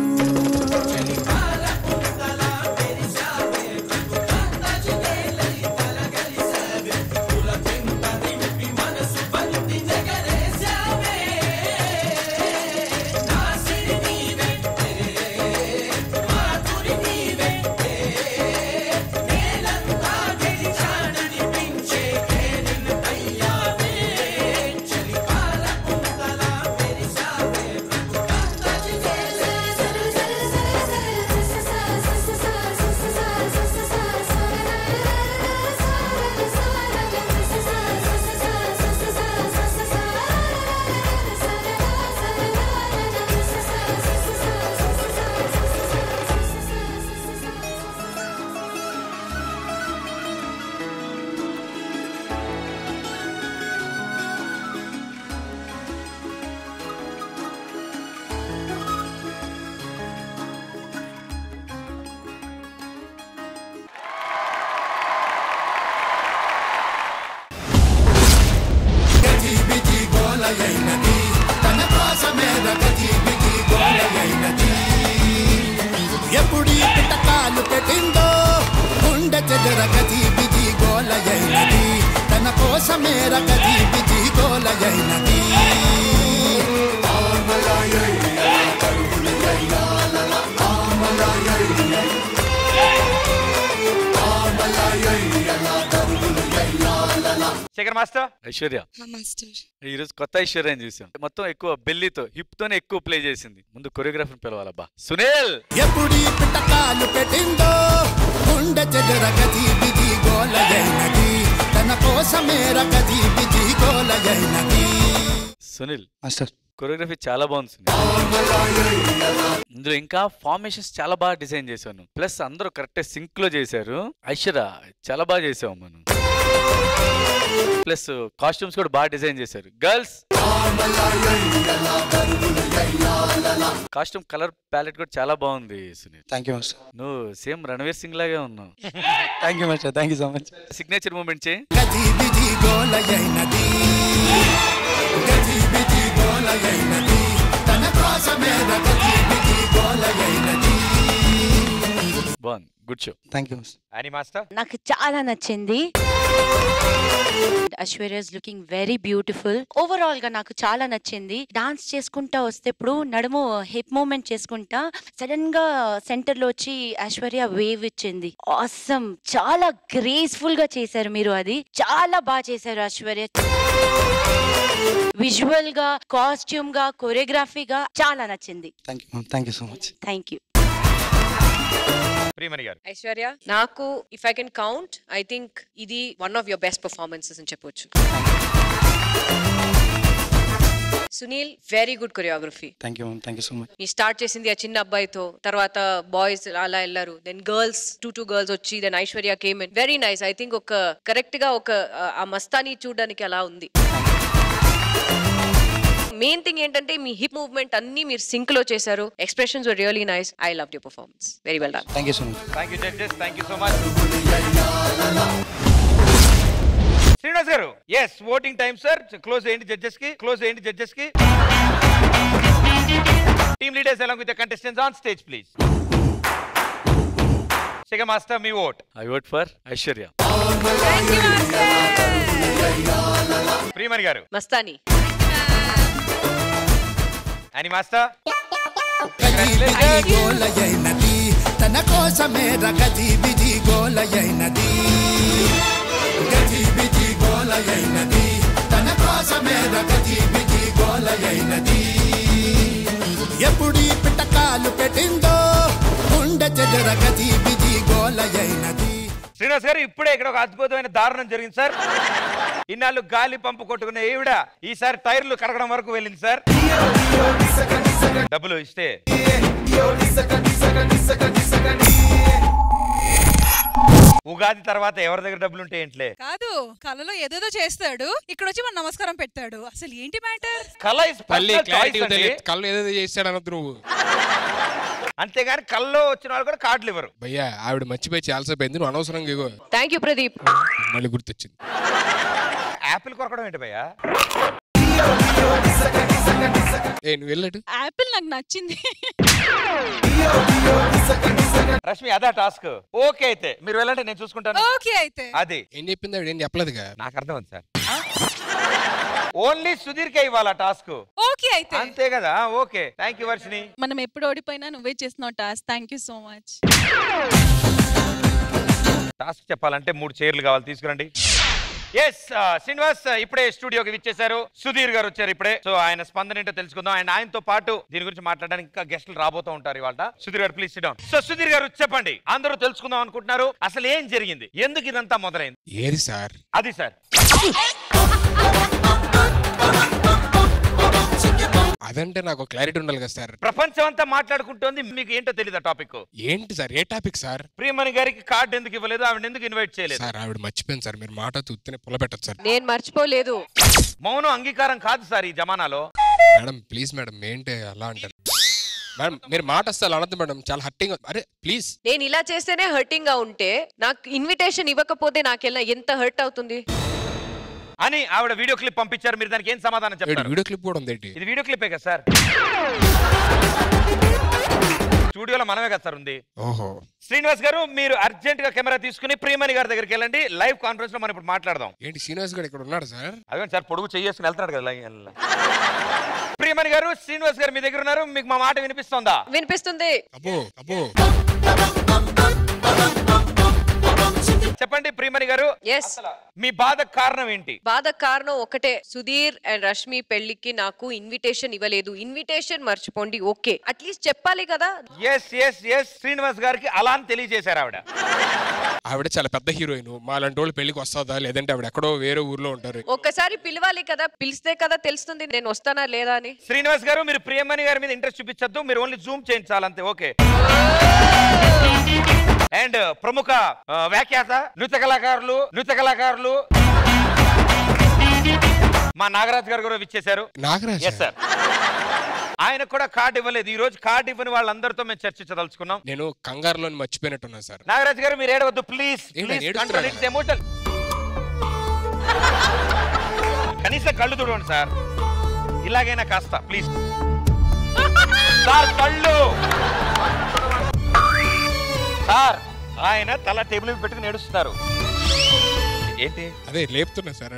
ఎప్పుడు ఈ పిట్టకాలు పెట్టిందో గుండె చెదర గది బిజీ గోలయైనది తన కోసమే రగది బిజీ గోలయైనది శేఖర్ మాస్టర్. ఐశ్వర్య ఈ రోజు కొత్త ఐశ్వర్యం చూసాం. మొత్తం ఎక్కువ బెల్లితో హిప్ తోనే ఎక్కువ ప్లే చేసింది. ముందు కొరియోగ్రాఫర్ పిలవాలబ్బా. సునీల్. ఎప్పుడు ఈ పిట్టకాలు పెట్టిందో గుండె చెదర గది బిజీ గోలయైనది తన కోసమే రగది బిజీ గోలయైనది. సునీల్ మాస్టర్ కొరియోగ్రఫీ చాలా బాగుంది సునీల్. ఇందులో ఇంకా ఫార్మేషన్స్ చాలా బాగా డిజైన్ చేశాను. ప్లస్ అందరూ కరెక్ట్ సింక్ లో చేశారు. ఐశ్వర్య చాలా బాగా చేసావు మనం. ప్లస్ కాస్ట్యూమ్స్ కూడా బాగా డిజైన్ చేశారు. గర్ల్స్ కాస్ట్యూమ్ కలర్ ప్యాలెట్ కూడా చాలా బాగుంది సునీల్. Thank you master. నువ్వు సేమ్ రణవీర్ సింగ్ లాగే ఉన్నావు. Thank you master. Thank you so much. Signature movement చేయి. గది బిజీ గోలయైనది గది బిజీ గోలయైనది తన కోసమే రగది బిజీ గోలయైనది. బాగుంది. Good show. Thank you master. నాకు చాలా నచ్చింది. Aishwarya is looking very beautiful. Overall గా నాకు చాలా నచ్చింది. డాన్స్ చేసుకుంటా వస్తే ఇప్పుడు నడుము హిప్ మూవ్మెంట్ చేసుకుంటా సడన్ గా సెంటర్ లో వచ్చి ఐశ్వర్య వేవ్ ఇచ్చింది. ఆసమ్. చాలా గ్రేస్ఫుల్ గా చేశారు మీరు. అది చాలా బాగా చేశారు ఐశ్వర్య. విజువల్ గా, కాస్ట్యూమ్ గా, కొరియోగ్రఫీగా చాలా నచ్చింది. Thank you so much. Thank you. Aishwarya, నాకు if I can count I think ఇది one of your best performances అని చెప్పొచ్చు. Sunil, very good choreography. Thank you so much. మీ స్టార్ట్ చేసింది ఆ చిన్న అబ్బాయితో, తర్వాత బాయ్స్ అలా వెళ్ళారు, దెన్ గర్ల్స్ టూ గర్ల్స్ వచ్చి then Aishwarya came in. Very nice. I think ఒక కరెక్ట్ గా ఒక ఆ మస్తాని చూడడానికి అలా ఉంది. మెయిన్ థింగ్ ఏంటంటే మీ హిప్ మూవ్మెంట్ అన్ని మీరు సింక్ లో చేశారు. Expressions were really nice. I loved your performance. Very well done. Thank you so much. Thank you judges. Thank you so much. Srinivas గారు, yes voting time sir. Close చేయండి judges కి. Close చేయండి judges కి. Team leaders along with the contestants on stage please. Shekhar master, మీ vote. I vote for Aishwarya. Priyamani గారు. మస్తాని. అని master. గోలయైనది తన కోసమే రగది బిజీ గోలయైనది గది బిజీ గోలయైనది తన కోసమే రగది బిజీ గోలయైనది. ఎప్పుడు ఈ పిట్టకాలు పెట్టిందో గుండె చెదర గది బిజీ గోలయైనది. శ్రీనివాస్ గారు, ఇప్పుడే ఇక్కడ ఒక అద్భుతమైన దారుణం జరిగింది సార్. ఇన్నాళ్ళు గాలి పంపు కొట్టుకునే ఈవిడ ఈసారి టైర్లు కరగడం వరకు వెళ్ళింది సార్. డబ్బులు ఇస్తే ఉగాది తర్వాత ఎవరి దగ్గర డబ్బులు ఉంటే ఏంట్లే. కాదు, కళలో ఏదేదో చేస్తాడు, ఇక్కడ వచ్చి మన నమస్కారం పెడతాడు. అసలు ఏంటి మ్యాటర్? కళ కళ్ళు ఏదేదో చేస్తాడు అనొద్దు నువ్వు. అంతేగాని కల్లో వచ్చిన వాళ్ళు కూడా కార్డులు ఇవ్వరు. భయ్యా, ఆవిడ మర్చిపోయి చాలాసేపు అయింది. నువ్వు అనవసరంగా ఇగో. Thank you Pradeep. మళ్ళీ గుర్తొచ్చింది. యాపిల్ కొరకడం ఏంటి భయ్యా? నువ్వు వెళ్ళాడు యాపిల్ నాకు నచ్చింది. రష్మి అదా టాస్క్. ఓకే అయితే మీరు వెళ్ళండి, నేను చూసుకుంటాను. ఓకే అయితే అది ఏం చెప్పింది ఆవిడ? ఏం చెప్పలేదుగా. నాకు అర్థం ఉంది సార్. ఓన్లీ సుధీర్కే ఇవ్వాలా టాస్క్. ఓకే అయితే అంతే కదా. Okay, thank you Varshini. మనం ఎప్పుడు ఓడిపోయినా నువ్వే చేస్తున్నావు task. Thank you so much. Task చెప్పాలంటే 3 చైర్లు కావాలి, తీసుకురండి. ఎస్ శ్రీనివాస్ ఇప్పుడే స్టూడియోకి విచ్చేశారు. సుధీర్ గారు వచ్చారు ఇప్పుడే. సో ఆయన స్పందన ఏంటో తెలుసుకుందాం. అండ్ ఆయనతో పాటు దీని గురించి మాట్లాడడానికి ఇంకా గెస్టులు రాబోతూ ఉంటారు ఇవాళ. సుధీర్ గారు please sit down. So Sudheer గారు చెప్పండి, అందరూ తెలుసుకుందాం అనుకుంటున్నారు అసలు ఏం జరిగింది, ఎందుకు ఇదంతా మొదలైంది? ఏది సార్? అది సార్. అదంటే నాకు క్లారిటీ ఉండాలి కదా సార్. ప్రపంచం అంతా మాట్లాడుకుంటోంది, మీకు ఏంటో తెలియదు టాపిక్. ఏంటి సార్? ఏ టాపిక్ సార్? ప్రియమణి గారికి కార్డు ఎందుకు ఇవ్వలేదు, ఆవిడ ఎందుకు ఇన్వైట్ చేయలేదు? సార్ ఆవిడ మర్చిపోయింది సార్. మీరు మాట తూత్తనే పుల్ల పెట్టచ్చు సార్. నేను మర్చిపోలేదు. మౌనం అంగీకారం కాదు సార్ ఈ జమానాలో. మేడం ప్లీజ్ మేడం, ఏంటి అలా అంటారు మేడం? మీరు మాట అసలు అనద్దు మేడం, చాలా హర్టింగ్. అరే ప్లీజ్. నేను ఇలా చేస్తేనే హర్టింగ్ గా ఉంటే నాకు ఇన్విటేషన్ ఇవ్వకపోతే నాకెలా ఎంత హర్ట్ అవుతుంది అని ఆవిడ వీడియో క్లిప్ పంపించారు. మీరు దానికి ఏం సమాధానం చెప్తారు? వీడియో క్లిప్ కూడా ఉంది. ఇది వీడియో క్లిపే కదా సార్? స్టూడియోలో మనమే కదా సార్ ఉంది. ఓహో. శ్రీనివాస్ గారు మీరు అర్జెంట్ గా కెమెరా తీసుకుని ప్రియమణి గారి దగ్గరికి వెళ్ళండి. లైవ్ కాన్ఫరెన్స్ లో మనం ఇప్పుడు మాట్లాడదాం. ఏంటి శ్రీనివాస్ గారు ఇక్కడ ఉన్నాడు సార్? అదే సార్, పొడుగు చేసుకుని వెళ్తున్నాడు కదా. ప్రియమణి గారు, శ్రీనివాస్ గారు మీ దగ్గర ఉన్నారు. మీకు మా మాట వినిపిస్తోందా? వినిపిస్తుంది. అబ్బో అబ్బో. చెప్పండి ప్రియమణి గారు, మీ బాధ కారణం ఏంటి? బాధ కారణం ఒకటే, సుధీర్ అండ్ రష్మి పెళ్లికి నాకు ఇన్విటేషన్ ఇవ్వలేదు. ఇన్విటేషన్ మర్చిపోండి. ఓకే, అట్లీస్ట్ చెప్పాలి కదా. ఎస్ ఎస్ ఎస్ శ్రీనివాస్ గారికి అలా అని తెలియజేశారు ఆవిడ. ఆవిడ చాలా పెద్ద హీరోయిన్. మాలాంటి వాళ్ళు పెళ్లికి వస్తుందా, లేదంటే ఆవిడ ఎక్కడో వేరే ఊర్లో ఉంటారు. ఒక్కసారి పిలవాలి కదా, పిలిస్తే కదా తెలుస్తుంది నేను వస్తానా లేదా అని. శ్రీనివాస్ గారు మీరు ప్రియమణి గారి మీద ఇంట్రెస్ట్ చూపించద్దు, మీరు ఓన్లీ జూమ్ చేయించాలంతే. ఓకే. అండ్ ప్రముఖ వ్యాఖ్యాత నృత్య కళాకారులు మా నాగరాజ్ గారు కూడా విచ్చేశారు. నాగరాజ్ సార్, ఆయన కూడా కార్డు ఇవ్వలేదు. ఈ రోజు కార్డు ఇవ్వని వాళ్ళందరితో మేము చర్చించదలుచుకున్నాం. నేను కంగారులో మర్చిపోయినట్టున్నా సార్. నాగరాజ్ గారు మీరు ఏడవద్దు ప్లీజ్. కనీసం కళ్ళు చూడండి సార్, ఇలాగైనా కాస్త ప్లీజ్ సార్. కళ్ళు సార్, ఆయన తల టేబుల్ మీద పెట్టుకుని ఏడుస్తున్నారు. ఏంటి? అదే లేపుతున్నా సార్.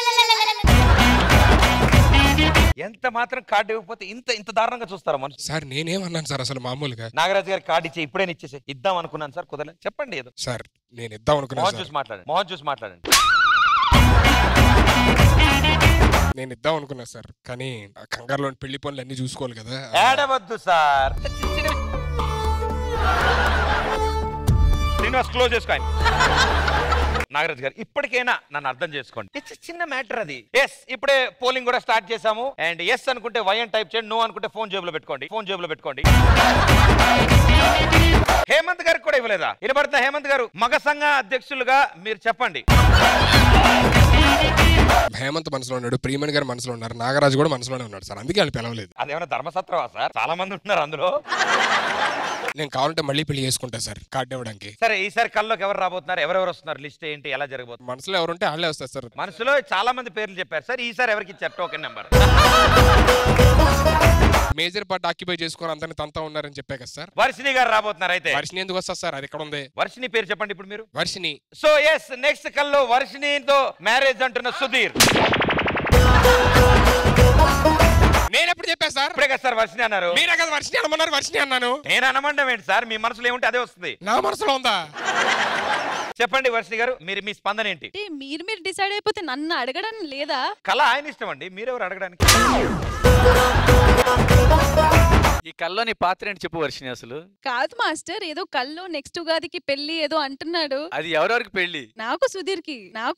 ఎంత మాత్రం కార్డు ఇవ్వకపోతే ఇంత దారుణంగా చూస్తారా మనుషులు? సార్ నేనేమన్నాను సార్ అసలు మామూలుగా? నాగరాజ్ గారి కార్డు ఇచ్చే ఇప్పుడే ఇచ్చేసి ఇద్దాం అనుకున్నాను సార్, కుదరలేదు. చెప్పండి ఏదో. సార్ నేను ఇద్దాం అనుకున్నాను. మోహన్ చూసి మాట్లాడండి. నేను ఇద్దాం అనుకున్నా సార్, కానీ కంగారులో పెళ్లి పనులు అన్ని చూసుకోవాలి కదా. ఏడవద్దు సార్. శ్రీనివాస్ క్లోజ్ చేసుకోండి. నాగరాజ్ గారు ఇప్పటికైనా నన్ను అర్థం చేసుకోండి, చిన్న మ్యాటర్ అది. ఎస్, ఇప్పుడే పోలింగ్ కూడా స్టార్ట్ చేశాము. అండ్ ఎస్ అనుకుంటే వై అని టైప్ చేయండి, నో అనుకుంటే ఫోన్ జేబులో పెట్టుకోండి. హేమంత్ గారికి కూడా ఇవ్వలేదా? వినబడుతున్నా హేమంత్ గారు, మగ సంఘ అధ్యక్షులుగా మీరు చెప్పండి. హేమంత్ మనసులో ఉన్నాడు, ప్రియమణి గారు మనసులో ఉన్నారు, నాగరాజు కూడా మనసులోనే ఉన్నాడు సార్. అందుకే వాళ్ళు పిలవలేదు. అదేమైనా ధర్మసత్రవా సార్? చాలా మంది ఉన్నారు అందులో. నేను కావాలంటే మళ్ళీ పెళ్లి చేసుకుంటా సార్ కార్డు ఇవ్వడానికి. సరే, ఈసారి కల్లోకి ఎవరు రాబోతున్నారు, ఎవరెవరు వస్తున్నారు, లిస్ట్ ఏంటి, ఎలా జరగబోతుంది? మనసులో ఎవరుంటే వాళ్ళే వస్తారు సార్. మనసులో చాలా మంది పేర్లు చెప్పారు సార్. ఈసారి ఎవరికి ఇచ్చారు token number? Major part occupy చేసుకుని అందరిని తంతా ఉన్నారని చెప్పా కదా సార్. వర్షిని గారు రాబోతున్నారు. అయితే వర్షిని ఎందుకు వస్తారు సార్? అది ఎక్కడ ఉంది? వర్షిని పేరు చెప్పండి ఇప్పుడు మీరు. వర్షిని. సో ఎస్, నెక్స్ట్ కల్లో వర్షినితో మ్యారేజ్ అంటున్న సుధీర్. నేను ఎప్పుడు చెప్పాను సార్? ఇప్పుడే కదా సార్ వర్షిని అన్నారు. మీరే కదా వర్షిని అనమన్నారు. వర్షిని అన్నాను. నేను అనమండం ఏంటి సార్? మీ మనసులో ఏముంటే అదే వస్తుంది. నా మనసులో ఉందా? చెప్పండి వర్షిని గారు, మీ స్పందన ఏంటి? మీరు డిసైడ్ అయిపోతే నన్ను అడగడం లేదా? కళ ఆయన ఇష్టం అండి, మీరెవరు అడగడానికి? ఈ కల్లో నీ పాత్ర ఏంటి చెప్పు వర్షిని. అసలు కాదు మాస్టర్, ఏదో కల్లో నెక్స్ట్ ఉగాదికి పెళ్లి ఏదో అంటున్నాడు. అది ఎవరెవరికి పెళ్లి? నాకు సుధీర్కి.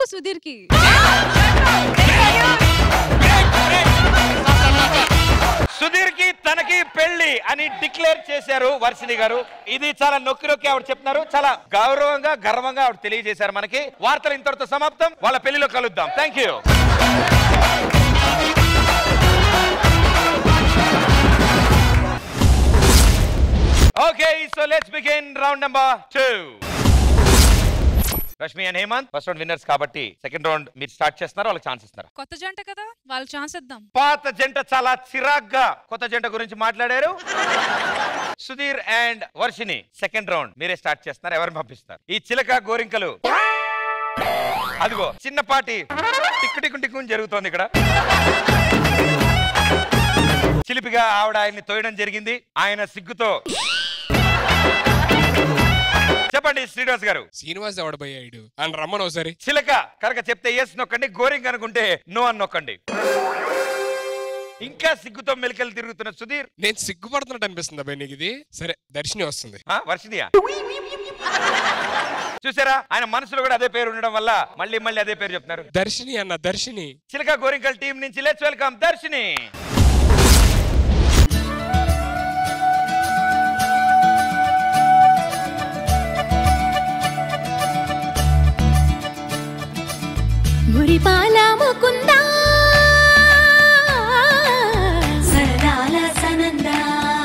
సుధీర్కి తనకి పెళ్లి అని డిక్లేర్ చేశారు వర్షిని గారు. ఇది చాలా నొక్కి ఆవిడ చెప్తున్నారు. చాలా గౌరవంగా గర్వంగా ఆవిడ తెలియజేశారు మనకి. వార్తలు ఇంతటితో సమాప్తం. వాళ్ళ పెళ్లిలో కలుద్దాం. Thank you. Okay, so let's begin round number 2. Rashmi and Hemant first round winners కాబట్టి సెకండ్ రౌండ్ మీరు స్టార్ట్ చేస్తున్నారు, వాళ్ళకి ఛాన్స్ ఇస్తున్నారు. కొత్త జంట కదా, వాళ్ళకి ఛాన్స్ ఇద్దాం. పాత జంట చాలా చిరాగ్గా కొత్త జంట గురించి మాట్లాడారు. Sudheer and Varshini second round మీరే స్టార్ట్ చేస్తున్నారు. ఎవరిని పంపిస్తారు? ఈ చిలక గోరింకలు అదిగో చిన్నపాటి టిక్కు టిక్కు టిక్కు జరుగుతోంది ఇక్కడ. చిలిపిగా ఆవిడ ఆయన్ని తోయడం జరిగింది. ఆయన సిగ్గుతో చెప్పండి శ్రీనివాస్ గారు. శ్రీనివాస్ ఎవడబోయాడు అని రమ్మను ఒకసారి. చిలక కనుక చెప్తే ఎస్ నొక్కండి, గోరింగ్ అనుకుంటే నో అని నొక్కండి. ఇంకా సిగ్గుతో మెలికలు తిరుగుతున్న సుధీర్. నేను సిగ్గుపడుతున్నట్టు అనిపిస్తుంది అబ్బాయి నీకు ఇది. సరే దర్శిని వస్తుంది. వర్షినియా చూసారా, ఆయన మనసులో కూడా అదే పేరు ఉండడం వల్ల మళ్ళీ మళ్ళీ అదే పేరు చెప్తున్నారు. దర్శిని అన్న దర్శిని. చిలక గోరింకల్ టీం నుంచి లెట్స్ వెల్కమ్ దర్శిని. మురిపాల ముకుందా సరదాల సనందా,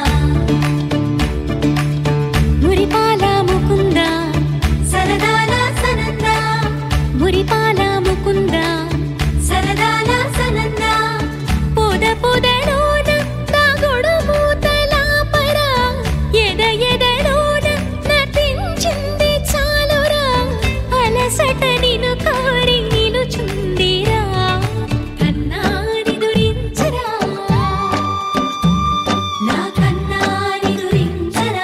మురిపాల ముకుందా సరదాల సనందా, మురిపాల ముకుందా సరదాల సనందా, పొద పొదలోన దాగుడు మూతలాపరా, ఎద ఎదలోన నటించింది చాలురా, అలసట నిను కోరి చుందిరా, కన్నాని దురించరా, నా కన్నాని దురించరా,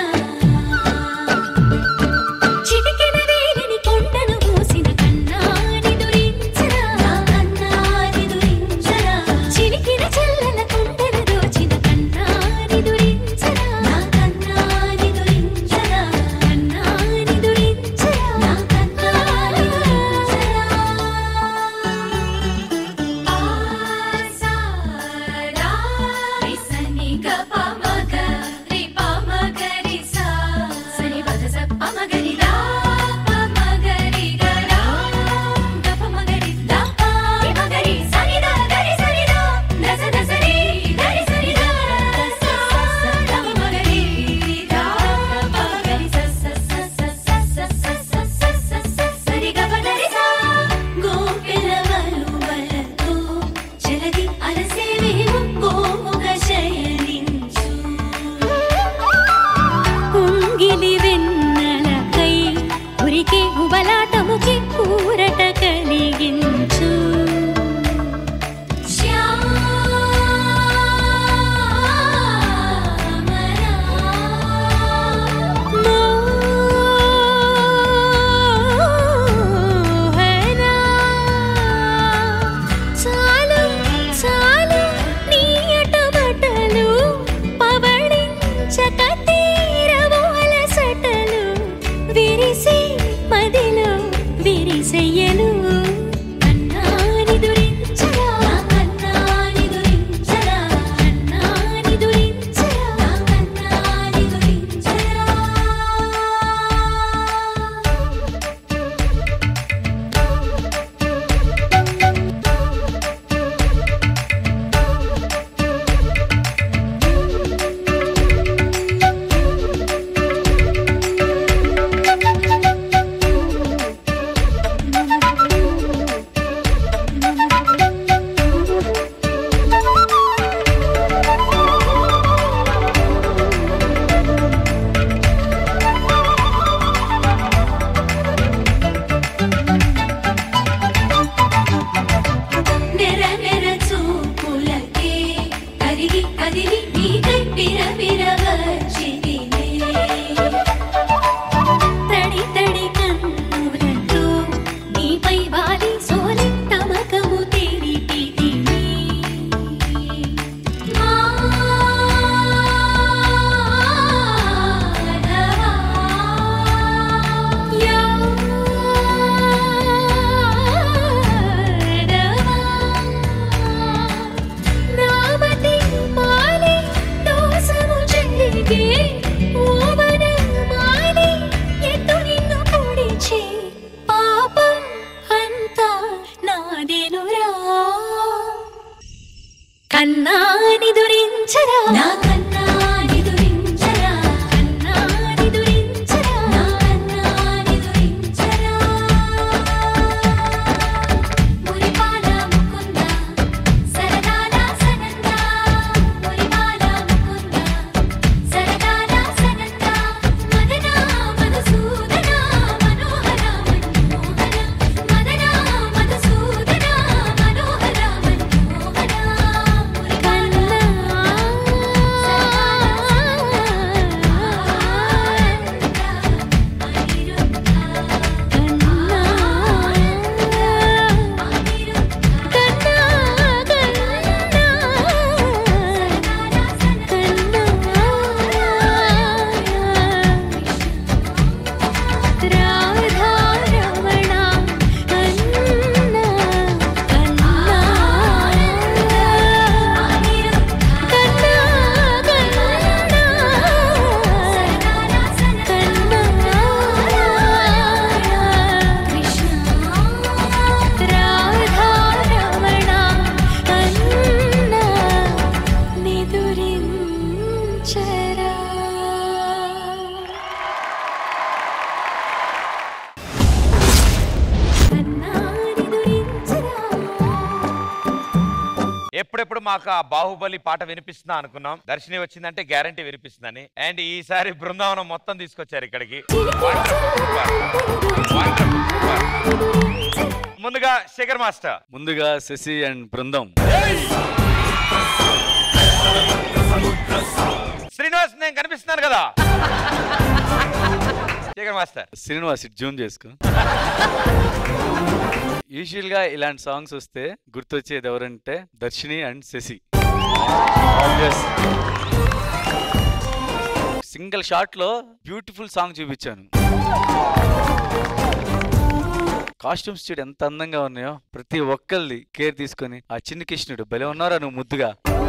చిటికెన వేలిని కొండను మూసిన కన్నాని దురించరా, నా కన్నాని దురించరా, చిలికిన చల్లన కొండను దోచిన కన్నాని దురించరా, నా కన్నాని దురించరా, కన్నాని దురించరా, నా కన్నాని ఉబలాటముకి కూరట కలిగించు, చాలు చాలు నీయట బట్టలు పవళించక తీరవు అలసటలు, విరిసి మదిలో విరిసెయ్యలు, కన్నాని దురించరా, కన్నాని దురించరా, కన్నాని దురించరా, కన్నాని దురించరా. నెర నెర చూపులకే కరిగి కదిలి నీకై పిరపిర వచ్చితినే, తడి తడి కన్నులతో నీపై వాలి సోలి తమకము తెరిపితినే, నామతి మాలి దోసము చెల్లిగే ఓవన మాలి ఎత్తు నిన్ను పొడిచే పాపం అంతా నాదేనురా, కన్నాని దురించరా, నా కన్నాని దురించరా, కన్నాని దురించరా, నా కన్నాని దురించరా. వచ్చేటప్పుడు మాకు ఆ బాహుబలి పాట వినిపిస్తుందా అనుకున్నాం. దర్శిని వచ్చిందంటే గ్యారంటీ వినిపిస్తుందని. అండ్ ఈసారి బృందావనం మొత్తం తీసుకొచ్చారు ఇక్కడికి. ముందుగా శేఖర్ మాస్టర్. ముందుగా శశి అండ్ బృందం. శ్రీనివాస్ నేను కనిపిస్తున్నాను కదా. శేఖర్ మాస్టర్. శ్రీనివాస్ జూమ్ చేసుకో. యూజువల్ గా ఇలాంటి సాంగ్స్ వస్తే గుర్తొచ్చేది ఎవరంటే Darshini and Shashi. Single shot లో బ్యూటిఫుల్ సాంగ్ చూపించాను. కాస్ట్యూమ్స్ చూడు ఎంత అందంగా ఉన్నాయో. ప్రతి ఒక్కరిది కేర్ తీసుకొని ఆ చిన్ని కృష్ణుడు భలే ఉన్నారా నువ్వు ముద్దుగా.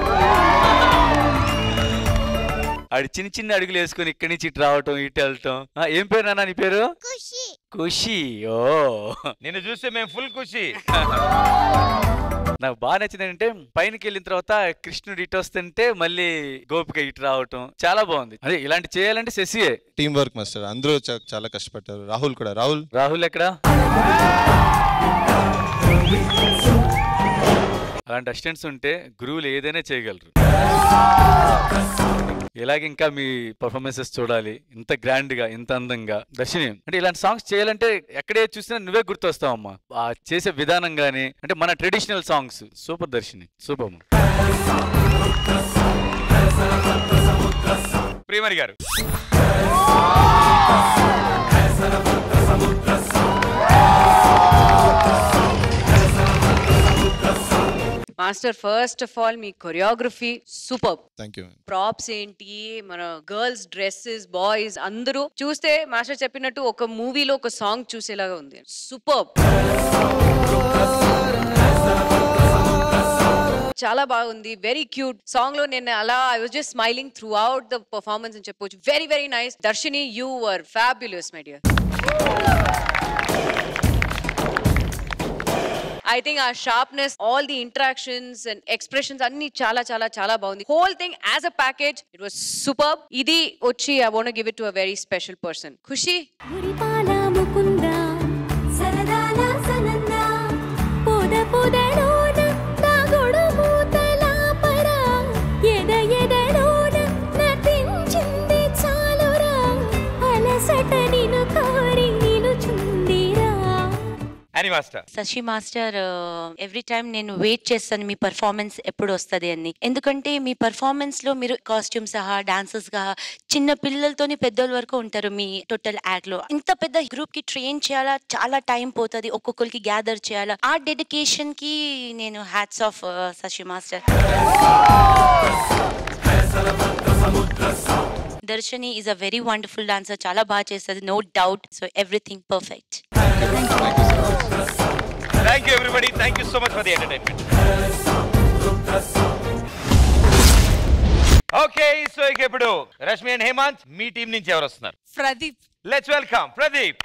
ఆడి చిన్న చిన్న అడుగులు వేసుకొని ఇక్కడి నుంచి ఇటు రావటం ఇటు వెళ్ళటం. ఏం పేరు నాన్న నీ పేరు? ఖుషి. ఓ నిన్ను చూస్తే మేము ఫుల్ ఖుషి. నాకు బాగా నచ్చింది ఏంటంటే పైనకి వెళ్ళిన తర్వాత కృష్ణుడు ఇటు వస్తుంటే మళ్ళీ గోపిక ఇటు రావటం చాలా బాగుంది. అదే ఇలాంటి చేయాలంటే శశియే. Team work master. అందరూ చాలా కష్టపడ్డారు. రాహుల్ కూడా. రాహుల్ ఎక్కడ? అలాంటి అసిస్టెంట్స్ ఉంటే గురువులు ఏదైనా చేయగలరు. ఇలాగే ఇంకా మీ పర్ఫార్మెన్సెస్ చూడాలి ఇంత గ్రాండ్ గా ఇంత అందంగా. దర్శిని అంటే ఇలాంటి సాంగ్స్ చేయాలంటే ఎక్కడే చూసినా నువ్వే గుర్తొస్తావమ్మా. ఆ చేసే విధానం గానీ అంటే మన traditional songs super. Darshini super. Priyamani గారు. మాస్టర్ ఫస్ట్ ఆఫ్ ఆల్ మీ choreography super. Thank you. Props ఏంటి, మన గర్ల్స్ డ్రెస్సెస్, బాయ్స్ అందరూ చూస్తే మాస్టర్ చెప్పినట్టు ఒక మూవీలో ఒక సాంగ్ చూసేలాగా ఉంది. సూపర్. చాలా బాగుంది. వెరీ క్యూట్ సాంగ్ లో నేను అలా I was just smiling throughout the performance అని చెప్పొచ్చు. Very very nice. Darshini you were fabulous my dear. I think our sharpness, all the interactions and expressions, anni chala chala chala baagundi. Whole thing as a package, it was superb. Idi ochi, I want to give it to a very special person. Khushi. Muripala mukunda, saradala sananda, poda poda lona, nagodu mootala para, yeda yeda lona, natinchindi chalura, alasata ninu kori ninu chundira. అని master. Shashi master every time నేను wait చేస్తాను మీ performance ఎప్పుడు వస్తుంది అని. ఎందుకంటే మీ performance లో మీరు కాస్ట్యూమ్స్ సహా డాన్సర్స్ గా చిన్న పిల్లలతోని పెద్దోళ్ళ వరకు ఉంటారు మీ టోటల్ యాక్ట్ లో. ఇంత పెద్ద గ్రూప్ కి ట్రైన్ చేయాలా, చాలా టైం పోతుంది, ఒక్కొక్కరికి గ్యాదర్ చేయాలా. ఆ డెడికేషన్ కి నేను hats off Shashi master. Darshini is a very wonderful dancer. చాలా బాగా చేస్తుంది, no doubt. So everything perfect. Thank you everybody. Thank you so much for the entertainment. Okay, so ఇప్పుడు రష్మి అండ్ హేమంత్ మీ టీం నుంచి ఎవరు వస్తున్నారు? ప్రదీప్. Let's welcome Pradeep.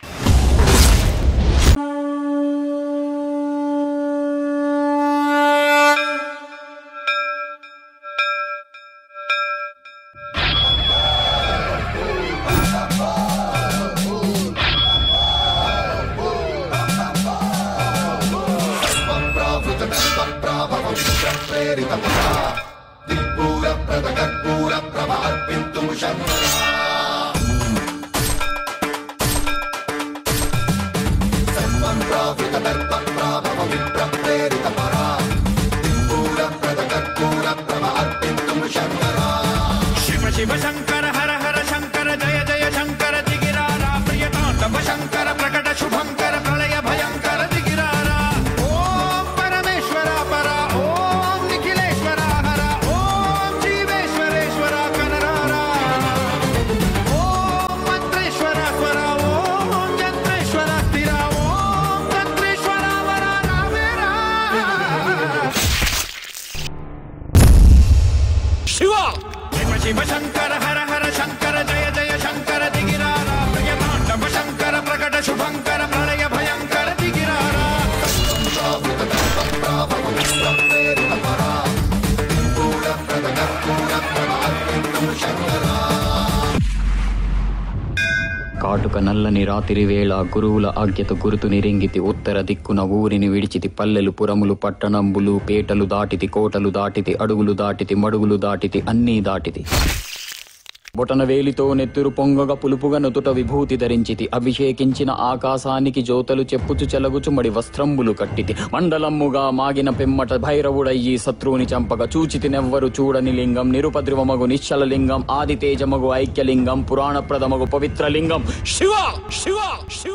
శివ శంకర హర హర శంకర జయ జయ శంకర దిగిరారా ప్రియతాండవ శంకర ప్రకట శుభంకర ప్రళయ భయంకర దిగిరారా. ఓం పరమేశ్వర పర ఓం నిఖిలేశ్వర హర ఓం జీవేశ్వరేశ్వర కనరారా. ఓం మంత్రేశ్వర స్వర ఓం యంత్రేశ్వర స్థిర ఓం తంత్రేశ్వర వర రావేరా. శివ శివ శంకర హర హర శంకర జయ జయ శంకర దిగిరారా ప్రియతాండవ శంకర ప్రకట శుభంకర ప్రళయ భయంకర దిగిరారా. కాటుక నల్లని రాత్రి వేళ గురువుల ఆజ్ఞత గురుతుని రింగితి ఉత్తర దిక్కున ఊరిని విడిచితి పల్లెలు పురములు పట్టణంబులు పేటలు దాటితి కోటలు దాటితి అడుగులు దాటితి మడుగులు దాటితి అన్నీ దాటితి బొటన వేలితో నెత్తురు పొంగగా పులుపుగా నుతుట విభూతి ధరించితి అభిషేకించిన ఆకాశానికి జ్యోతలు చెప్పుచు చెలగుచు మడి వస్త్రంబులు కట్టితి మండలమ్ముగా మాగిన పిమ్మట భైరవుడయ్యి శత్రువుని చంపగా చూచితి నెవ్వరు చూడని లింగం నిరుపద్రివమగు నిశ్చల లింగం ఆది తేజమగు ఐక్యలింగం పురాణప్రదమగు పవిత్ర లింగం శివ శివ శివ.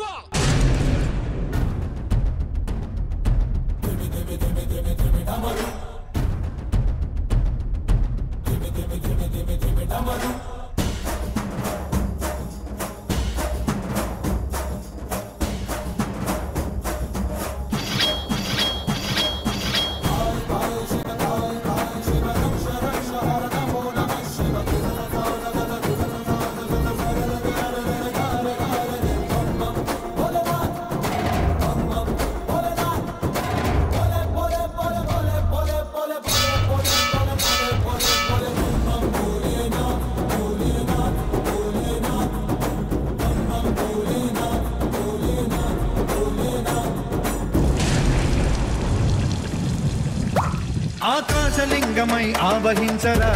ఆకాశలింగమై ఆవహించరా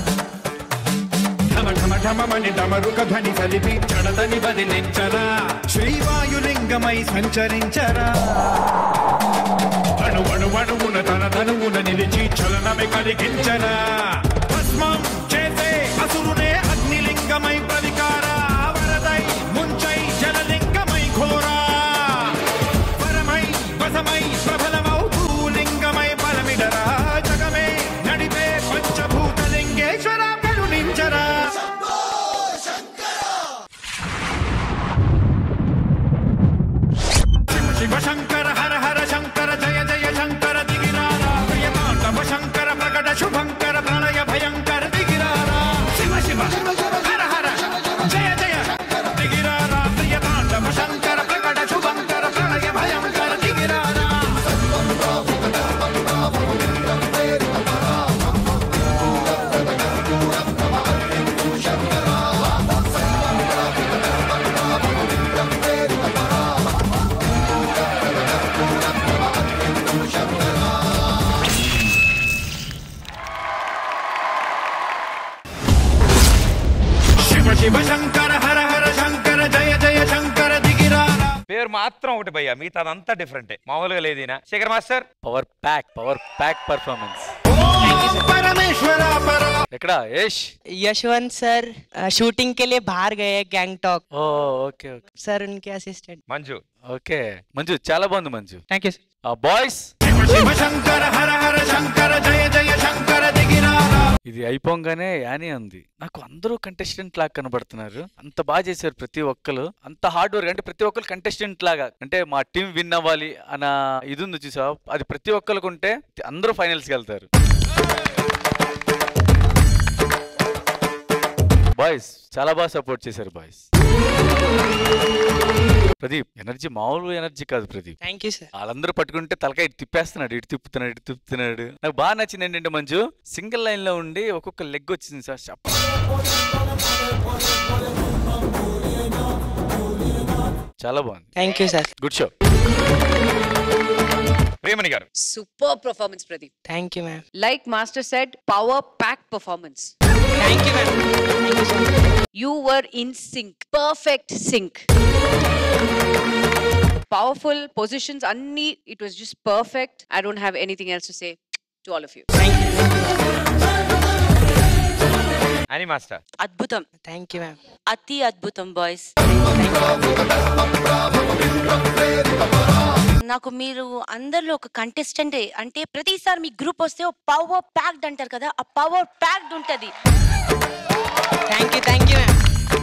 ఢమ ఢమ ఢమమని డమరుక ధ్వని కలిపి జడదని బదిలించరా శ్రీవాయులింగమై సంచరించరా అణువణువున తన తనువున నిలిచి చలనమే కలిగించరా భస్మం చేసే అసురునే అగ్నిలింగమై ప్రవికారా వరదై ముంచై జలలింగమై ఘోరా పరమై వసమై ప్రబలమౌ భూలింగమై బలమిడరా జగమే నడిపే పంచభూతలింగేశ్వర కరుణించరా శివ శంకర హర హర శంకర జయ జయ శంకర దిగిరారా ప్రియతాండవ శంకర ప్రకట శుభంకర ప్రళయ భయంకర దిగిరారా శివ శివ హర హర జయ జయ దిగిరారా ప్రియతాండవ శంకర ప్రకట శుభంకర ప్రళయ భయంకర దిగిరారా శివ శంకర హర హర శంకర జయ జయ శంకర దిగిరారా. పేరు మాత్రం ఒకటి భయ్యా, మిగతా అదంతా డిఫరెంట్, మామూలుగా లేదు ఈయన. Shekhar master power pack performance. ఎక్కడ యష్ यशवंत सर शूटिंग के लिए बाहर गए गैंगटॉक. ఓకే ఓకే सर उनके असिस्टेंट మంజు. ఓకే మంజు చాలా బాగుంది Manju. Thank you boys Shiva Shankara Hara Hara Shankara జయ జయ శంకర దిగిరారా. ఇది అయిపోగానే యానీ ఉంది. నాకు అందరూ కంటెస్టెంట్ లాగా కనబడుతున్నారు. అంత బాగా చేశారు ప్రతి ఒక్కరు, అంత హార్డ్ వర్క్. అంటే ప్రతి ఒక్కరు కంటెస్టెంట్ లాగా, అంటే మా టీం విన్ అవ్వాలి అన్న ఇది ఉంది చూసావా, అది ప్రతి ఒక్కరికి ఉంటే అందరూ ఫైనల్స్కి వెళ్తారు. బాయ్స్ చాలా బాగా సపోర్ట్ చేశారు బాయ్స్. ప్రదీప్ ఎనర్జీ మామూలు ఎనర్జీ కాదు ప్రదీప్. Thank you sir. వాళ్ళందరూ పట్టుకుంటే తలకాయ ఇటు తిప్పేస్తున్నాడు, ఇటు తిప్పుతున్నాడు. నాకు బాగా నచ్చింది ఏంటంటే మంజు సింగిల్ లైన్ లో ఉండి ఒక్కొక్క లెగ్ వచ్చింది సార్. చాలా బాగుంది. Thank you sir. Good show. Priyamani గారు super performance Pradeep. Thank you ma'am. Like Master said, power packed performance. Thank you, ma'am. Thank you so much. You were in sync. Perfect sync. Powerful positions, Anni, it was just perfect. I don't have anything else to say to all of you. అని master అద్భుతం. Thank you ma'am. అతి అద్భుతం boys. నాకు మీరు అందరిలో ఒక contestant అంటే ప్రతిసారి మీ గ్రూప్ వస్తే పవర్ ప్యాక్డ్ అంటారు కదా, ఆ పవర్ ప్యాక్డ్ ఉంటది. Thank you ma'am.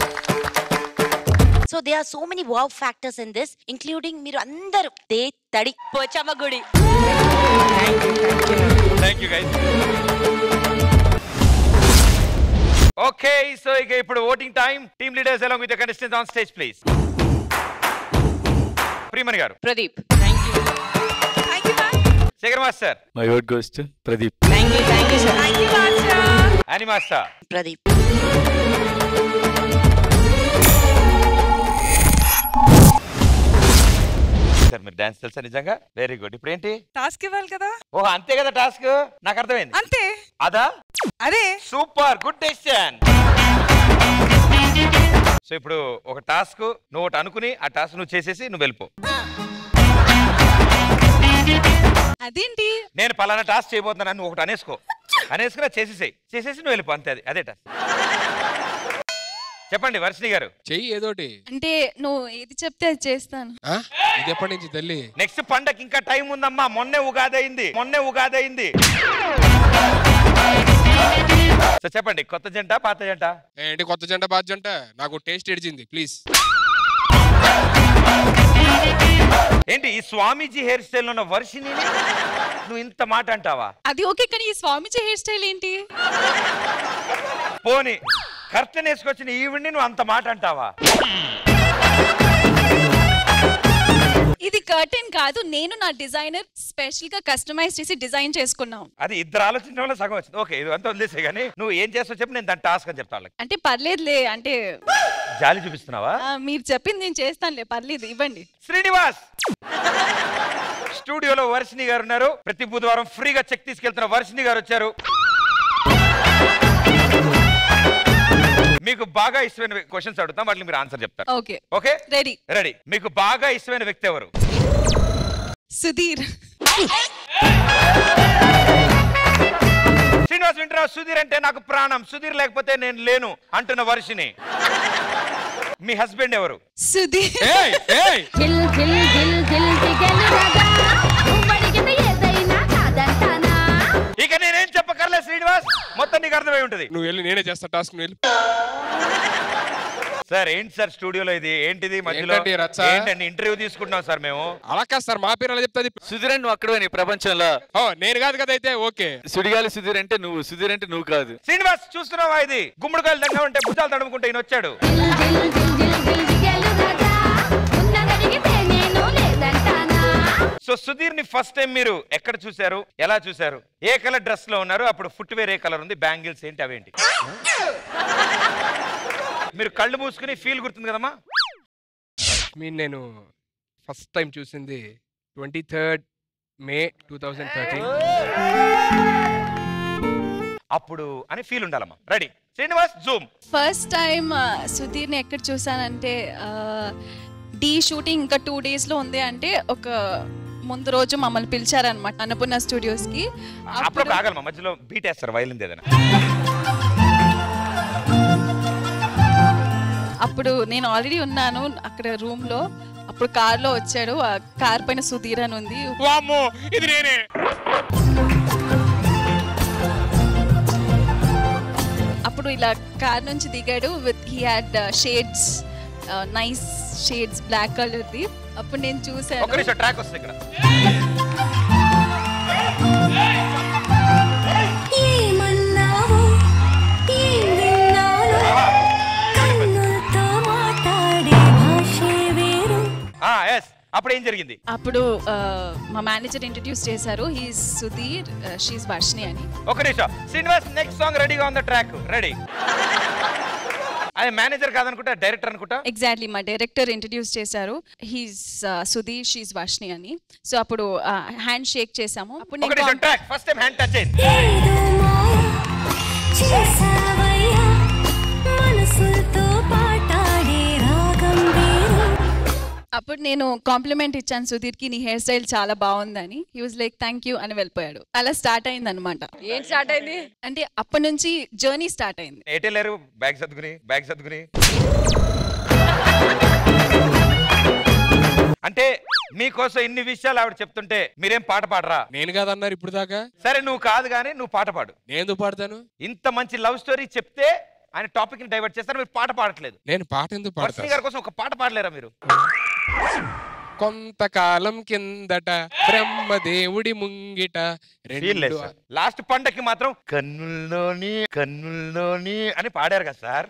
So there are so many wow factors in this, including మీరు అందరూ దే తడి పోచమ్మ గుడి. Thank you guys. Okay, so ఇక ఇప్పుడు voting time. Team leaders along with the contestants on stage please. Priyamani గారు. Pradeep. Shekhar master. My word goes to Pradeep. Thank you sir. అని master. Pradeep. మీరు డాన్స్ తెలుసా నిజంగా? Very good. ఇప్పుడు ఏంటి టాస్క్ ఇవ్వాలి కదా. ఓహో అంతే కదా టాస్క్, నాకు అర్థమైంది. అంతే అదా? అదే. Super, good decision. సో ఇప్పుడు ఒక టాస్క్ నువ్వు ఒకటి అనుకుని ఆ టాస్క్ నువ్వు చేసేసి నువ్వు వెళ్ళిపో. అదేంటి? నేను పలానా టాస్క్ చేయబోతున్నాను నువ్వు ఒకటి అనేసుకుని చేసేసి నువ్వు వెళ్ళిపో, అంతే. అదే టాస్క్. చెప్పండి వర్షిణి గారు. చెయ్యి ఏదోటి. అంటే నువ్వు ఏది చెప్తే అది చేస్తాను. ఇది ఎప్పటి నుంచి తల్లి? నెక్స్ట్ పండగ ఇంకా టైం ఉందమ్మా. మొన్నే ఉగాది అయింది. సో చెప్పండి, కొత్త జంట పాత జంట? ఏంటి కొత్త జంట పాత జంట? నాకు టేస్ట్ ఎడిచింది ప్లీజ్. ఏంటి ఈ స్వామీజీ హెయిర్ స్టైల్ ఉన్న వర్షిని నువ్వు ఇంత మాట అంటావా? అది ఓకే, కానీ ఈ స్వామీజీ హెయిర్ స్టైల్ ఏంటి? పోనీ కర్టన్ వేసుకొచ్చిన ఈవిడ్ని నువ్వు అంత మాట అంటావా? ఇది కర్టెన్ కాదు, నేను నా డిజైనర్ స్పెషల్ గా కస్టమైజ్ చేసి డిజైన్ చేసుకున్నాం. అది ఇద్దరు ఆలోచించడం వల్ల సగం వచ్చింది. ఓకే, ఇది అంతా వదిలేసే కానీ నువ్వు ఏం చేస్తావు చెప్పు, నేను దాని టాస్క్ అని చెప్తాను. అంటే పర్లేదులే, అంటే జాలి చూపిస్తున్నావా? మీరు చెప్పింది నేను చేస్తానులే, పర్లేదు ఇవ్వండి. శ్రీనివాస్ స్టూడియోలో వర్షిని గారు ఉన్నారు. ప్రతి బుధవారం ఫ్రీగా చెక్ తీసుకెళ్తున్న వర్షిని గారు వచ్చారు. మీకు బాగా ఇష్టమైన క్వశ్చన్స్ అడుగుతాం, వాటిని మీరు ఆన్సర్ చెప్తారు. Okay okay, ready. మీకు బాగా ఇష్టమైన వ్యక్తి ఎవరు? సుధీర్. శ్రీనివాస్ వింటున్నావు? సుధీర్ అంటే నాకు ప్రాణం, సుధీర్ లేకపోతే నేను లేను అంటున్న వర్షిని. మీ హస్బెండ్ ఎవరు? సుధీర్. ఇక నేనేం చెప్పకర్లే శ్రీనివాస్, మొత్తం నీకు అర్థమై ఉంటుంది. నువ్వు వెళ్ళి నేనే చేస్తా టాస్క్. నువ్వు వెళ్ళి. సార్ ఏంటి సార్ స్టూడియోలో ఇది ఏంటిది మధ్యలో? ఏంటండి ఇంటర్వ్యూ తీసుకుంటున్నాం సార్ మేము? అలా కాదు సార్, మా పేరు అలా చెప్తాది. సుధీర్ నువ్వు అక్కడ నీ ప్రపంచంలో. నేను కాదు కదా అయితే. ఓకే, సుడిగాలి సుధీర్ అంటే నువ్వు, సుధీర్ అంటే నువ్వు కాదు. శ్రీనివాస్ చూస్తున్నావా? ఇది గుమ్మడికాయలు దంగా ఉంటే భుజాలు తడుముకుంటే ఈయన వచ్చాడు. సో సుధీర్ ని ఫస్ట్ టైం మీరు ఎక్కడ చూసారు, ఎలా చూసారు? ఏ కలర్ డ్రెస్ లో ఉన్నారు? అప్పుడు ఫుట్ వేర్ ఏ కలర్ ఉంది? బ్యాంగిల్స్ ఏంటి, అవేంటి? మీరు కళ్ళు మూసుకుని ఫీల్ గుర్తుంది కదమ్మా? నేను ఫస్ట్ టైం చూసింది 23rd May 2013. అప్పుడు అని ఫీల్ ఉండాలమ్మా. Ready Srinivas zoom. First time సుధీర్ని ఎక్కడ చూసానంటే డి షూటింగ్ ఇంకా 2 days లో ఉంది అంటే ఒక ముందు రోజు మమ్మల్ని పిలిచారనమాట అన్నపూర్ణ స్టూడియోస్ కి. అప్పుడు ఆగలమా మధ్యలో బీట్ వేస్తారు వైలిన్ ఏదైనా? అప్పుడు నేను ఆల్రెడీ ఉన్నాను అక్కడ రూమ్ లో. అప్పుడు కార్ లో వచ్చాడు, ఆ కార్ పైన సుధీర్ అని ఉంది. ఇది నేనే. అప్పుడు ఇలా కార్ నుంచి దిగాడు with he had shades, nice shades, black colour ది. అప్పుడు నేను చూసాను. ఒక నిమిషం ట్రాక్ వస్తుంది ఇక్కడ. అప్పుడు ఏం జరిగింది? అప్పుడు మా మేనేజర్ ఇంట్రడ్యూస్ చేశారు, హీస్ సుధీర్, షీస్ వర్షిని అని. ఒక నిమిషం శ్రీనివాస్, నెక్స్ట్ సాంగ్ రెడీగా ఉంది, ట్రాక్ రెడీ. అది మేనేజర్ కాదనుకుంటా, డైరెక్టర్ అనుకుంటా. ఎగ్జాక్ట్లీ, మా డైరెక్టర్ ఇంట్రడ్యూస్ చేశారు, హీస్ సుధీర్, షీస్ వర్షిని అని. సో అప్పుడు హ్యాండ్ షేక్ చేసాము. అప్పుడు నేను track first time hand touch అయింది. అప్పుడు నేను కాంప్లిమెంట్ ఇచ్చాను సుధీర్ కి, నీ హెయిర్ స్టైల్ చాలా బాగుందని. He was like thank you అని వెళ్ళిపోయాడు. అలా స్టార్ట్ అయింది అనమాట. ఏం స్టార్ట్ అయింది అంటే అప్పటి నుంచి జర్నీ స్టార్ట్ అయింది. ఎటెళ్ళారు? బ్యాగ్ సర్దుకుని. అంటే మీకోసం ఇన్ని విషయాలు ఆవిడ చెప్తుంటే మీరేం పాట పాడరా? నేను కాదన్నారు ఇప్పుడు దాకా. సరే నువ్వు కాదు కానీ నువ్వు పాట పాడు. నేను పాడతాను. ఇంత మంచి లవ్ స్టోరీ చెప్తే ఆయన టాపిక్ ని డైవర్ట్ చేస్తారు, మీరు పాట పాడట్లేదు. నేను పాట ఎందుకు పాడతాను? గారి కోసం ఒక పాట పాడలేరా మీరు? కొంతకాలం కిందట బ్రహ్మదేవుడి ముంగిట లాస్ట్ పండకి మాత్రం కన్నుల్లోని అని పాడారు కదా సార్.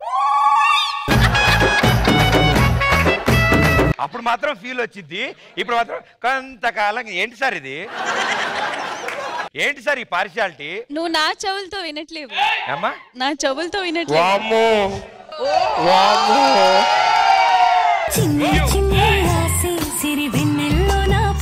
అప్పుడు మాత్రం ఫీల్ వచ్చింది, ఇప్పుడు మాత్రం కొంతకాలం. ఏంటి సార్ ఇది? ఏంటి సార్ ఈ పార్షియాలిటీ? నువ్వు నా చెవులతో వినట్లేవు. నా చెవులతో వినట్లేదు. చిన్న చిన్న సిరి వెన్నెల్లో నా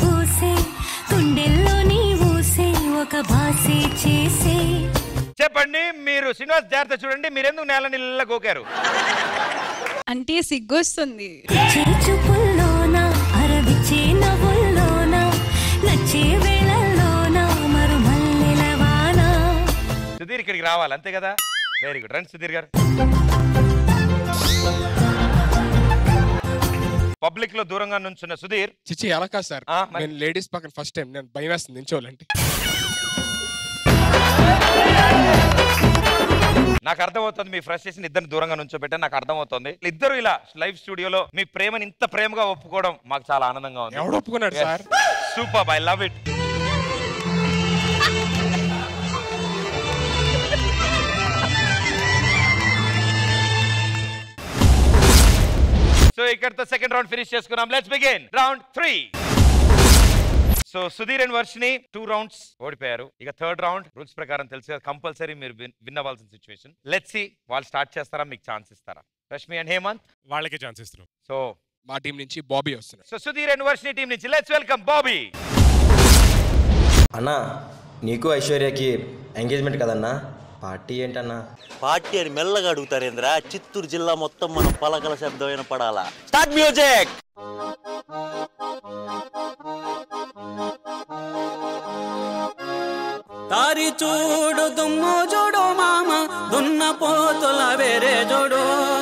చేసే చెప్పండి మీరు శ్రీనివాస్ జాగ్రత్త చూడండి, మీరెందుకు నేల నీళ్ళ గోకారు? అంటే సిగ్గొస్తుంది. చూపుల్లోన అరవిచ్చే నవ్వుల్లోన నచ్చే వేళల్లోన మరుమల్లెలవాన. సుధీర్ ఇక్కడికి రావాలి అంతే కదా? వెరీ గుడ్, రండి సుధీర్ గారు. పబ్లిక్ లో దూరంగా నుంచున్న సుధీర్. చిచ్చి అలా కాదు సార్, నేను లేడీస్ పక్కన ఫస్ట్ టైం, నేను భయం వేస్తుంది నించోవాలంటే. నాకు అర్థమవుతుంది మీ ఫ్రస్ట్రేషన్, ఇద్దరు దూరంగా నుంచోబెట్టాను, నాకు అర్థమవుతుంది. ఇద్దరు ఇలా లైవ్ స్టూడియోలో మీ ప్రేమని ఇంత ప్రేమగా ఒప్పుకోవడం మాకు చాలా ఆనందంగా ఉంది. ఎవడు ఒప్పుకున్నాడు సార్? Super, I love it. So ఇక్కడతో సెకండ్ రౌండ్ ఫినిష్ చేసుకున్నాం. Let's begin round 3. So Sudheer and Varshini 2 rounds ఓడిపోయారు. ఇక థర్డ్ రౌండ్ రూల్స్ ప్రకారం తెలుసు కదా, కంపల్సరీ మీరు విన్ అవ్వాల్సిన సిచ్యువేషన్. లెట్స్ సీ వాళ్ళు స్టార్ట్ చేస్తారా, మీకు ఛాన్స్ ఇస్తారా? రష్మి అండ్ హేమంత్ వాళ్ళకే ఛాన్స్ ఇస్తున్నాం. సో మా టీం నుంచి బాబీ వస్తున్నారు. So Sudheer and Varshini team నుంచి లెట్స్ వెల్కమ్ బాబీ. అన్నా నీకు ఐశ్వర్యకి ఎంగేజ్మెంట్ కదన్నా, పార్టీ ఏంటన్నా? పార్టీ అని మెల్లగా అడుగుతారేంద్రా, చిత్తూరు జిల్లా మొత్తం మనం పలకల శబ్దం వినపడాలా. Start music. తారి చూడు దుమ్ము చూడు మామ, దున్న పోతుల వేరే చూడు.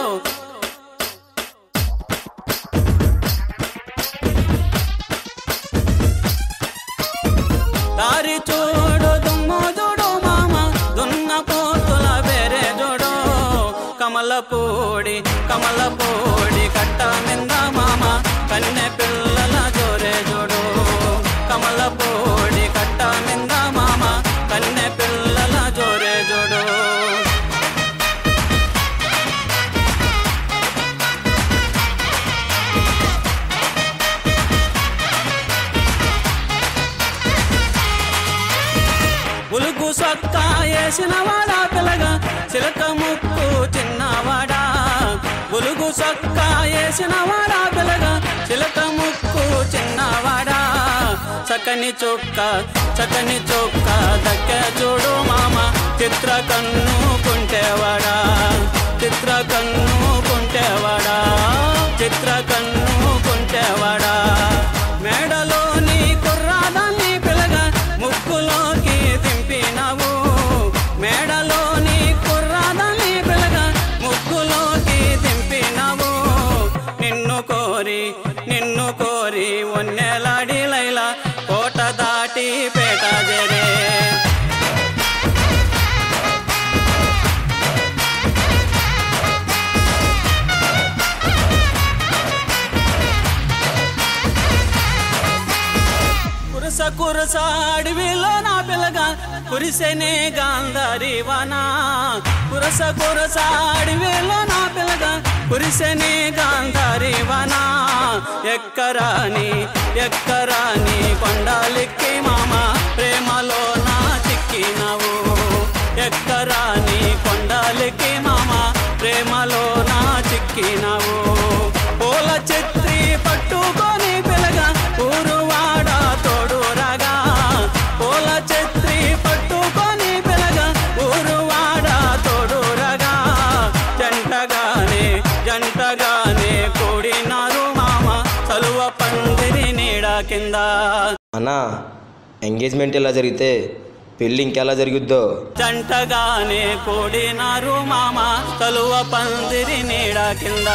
తారి చూడు దుమ్ము చూడు మామ, దున్న పోతుల వేరే చూడు. కమలపూడి కమలపూడి కట్ట మింద మామ, కన్నె పిల్లల జోరే చూడు. కమలపూడి కట్ట మింద మామ, కన్నె పిల్లల జోరే చూడు. ఉలుగు సొక్క వేసిన వాడా పిల్లగా, చిలక ముక్కు చిన్నవాడా. ఉలుగు సొక్క వేసిన వాడా పిల్లగా, చిలక ముక్కు చిన్నవాడా. చక్కని చొక్క దక్క చూడు మామ, చిత్ర కన్ను కుంటేవాడా. చిత్ర కన్ను కుంటేవాడా, చిత్ర కన్ను కుంటేవాడా. మేడలోని కుర్రాదాన్ని పిల్లగా, ముక్కులోకి దింపినవు. మేడలోని కుర్రాదాన్ని పిల్లగా, ముక్కులోకి దింపినవు. నిన్ను కోరి ఒన్నెలాడి లైలా, కోట దాటి పేట జరే. కురస అడవిలో నా పిల్లగా, కురిసెనే గాంధారి వాన. కురస అడవిలో నా పిల్లగా, కురిసెనే గాంధారి వాన. ఎక్కరాని కొండాలిక్కి మామ, ప్రేమలో నా చిక్కినవు. ఎక్కరాని కొండాలిక్కి మామ, ప్రేమలో నా చిక్కినవు. పూల చిత్రి పట్టుకొని పిల్లగా, ఊరువాడ తోడు రాగా. పూల చిత్రి పట్టుకొని పిల్లగా, ఊరువాడ తోడు రాగా. జంటగానే కూడినారు మామ, చలువ పందిరి నీడ కింద. అన్నా ఎంగేజ్మెంట్ ఎలా జరిగితే పెళ్ళి ఇంకెలా జరుగుద్దో. జంటగానే కూడినారు మామ, చలువ పందిరి నీడ కింద.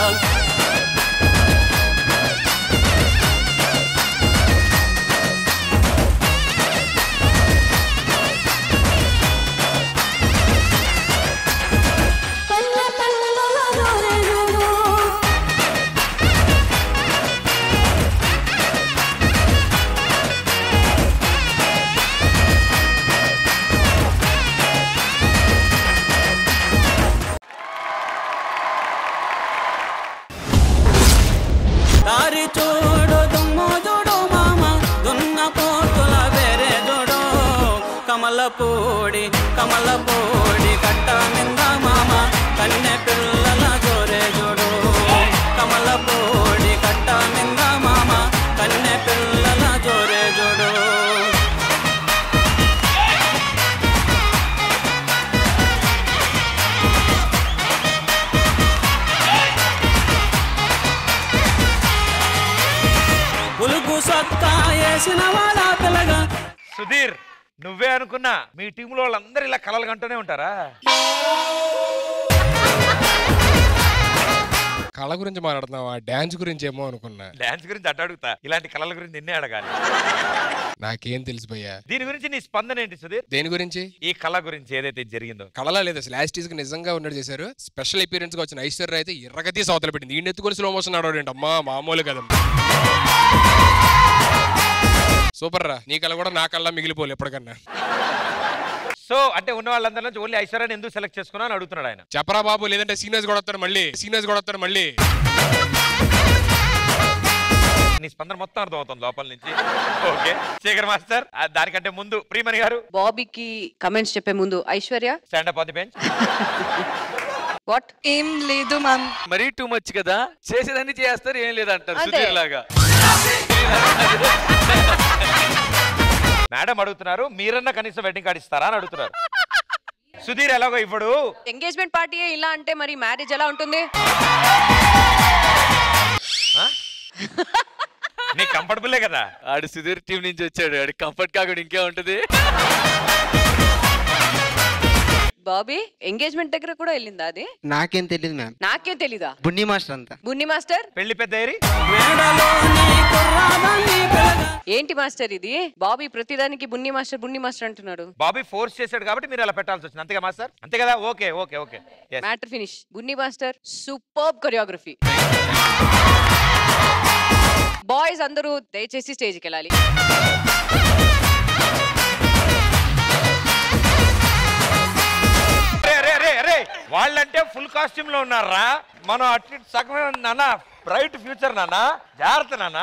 దారి చూడు దుమ్ము చూడు మామ, దున్న పోతుల వేరే చూడు. కమలపూడి కట్ట మింద మామ, కన్నె పిల్లల జోరే చూడు. కమలపూడి కట్ట మింద మామ, కన్నె పిల్లల జోరే చూడు. చేసిన వాడా పిల్లగా. సుధీర్, నువ్వే అనుకున్నా మీ టీంలో వాళ్ళందరూ ఇలా కలలు కంటూనే ఉంటారా? కళ గురించి మాట్లాడుతున్నావా? డాన్స్ గురించి ఏమో అనుకున్నా. డాన్స్ గురించి అడుగుతా, ఇలాంటి కళల గురించి నిన్నే అడగాలి. నాకేం తెలుసు భయ్యా. దీని గురించి నీ స్పందన ఏంటి సుధీర్? దేని గురించి? ఈ కళ గురించి ఏదైతే జరిగిందో. కళలా లేదు అసలు, యాస్టీస్ కి నిజంగా ఉన్నట్టు చేశారు. స్పెషల్ అపీరెన్స్ గా వచ్చిన ఐశ్వర్య అయితే ఎర్రగతి సౌతలు పెట్టింది. ఈ ఎత్తుకొని స్లో మోషన్ ఆడవాడు అమ్మా, మామూలు కదమ్మా. సూపర్ రా, నీ కళ కూడా నా కళ్ళ మిగిలిపోలే ఎప్పటికన్నా. సో అంటే ఉన్న వాళ్ళందరి నుంచి ఓన్లీ ఐశ్వర్యాన్ని ఎందుకు సెలెక్ట్ చేసుకున్నా అని అడుగుతున్నాడు ఆయన. చెప్పరా బాబు, లేదంటే సీనియర్స్ కూడా వస్తారు మళ్ళీ, సీనియర్స్ కూడా వస్తారు మళ్ళీ. నీ స్పందన మొత్తం అర్థం అవుతుంది లోపల నుంచి. ఓకే శేఖర్ మాస్టర్, దానికంటే ముందు ప్రియమణి గారు. బాబీకి కమెంట్స్ చెప్పే ముందు Aishwarya stand on the bench. What? ఏం లేదు మ్యామ్. మరీ టూ మచ్ కదా, చేసేదాన్ని చేస్తారు, ఏం లేదంటారు సుధీర్ లాగా. మేడం అడుగుతున్నారు, మీరన్నా కనీసం వెడ్డింగ్ కార్డు ఇస్తారా అని అడుగుతున్నారు. సుధీర్ ఎలాగో ఇవ్వడు. ఎంగేజ్మెంట్ పార్టీ ఇలా అంటే మరి మ్యారేజ్ ఎలా ఉంటుంది? నీకు కంఫర్టబుల్లే కదా? ఆడు సుధీర్ టీం నుంచి వచ్చాడు, ఆడు కంఫర్ట్ కాకుండా ఇంకే ఉంటది. బాబీ ఎంగేజ్మెంట్ దగ్గర కూడా వెళ్ళిందా అది? నాకేం తెలియదు మ్యామ్. నాకేం తెలీదా? బున్ని మాస్టర్ అంతా. బున్ని మాస్టర్ పెళ్లి పెద్ద ఏంటి మాస్టర్ ఇది? బాబీ ప్రతిదానికి బున్ని మాస్టర్ అంటున్నాడు. బాబీ ఫోర్స్ చేశాడు కాబట్టి మీరు అలా పెట్టాల్సి వచ్చింది, అంతేగా మాస్టర్? అంతే కదా? Okay okay okay, matter finish. Bunny master superb choreography. Boys అందరూ దయచేసి స్టేజ్కి వెళ్ళాలి. వాళ్ళంటే ఫుల్ కాస్ట్యూమ్ లో ఉన్నారా, మనం అటు సగమే నాన్న. బ్రైట్ ఫ్యూచర్ నాన్న, జాగ్రత్త నాన్న.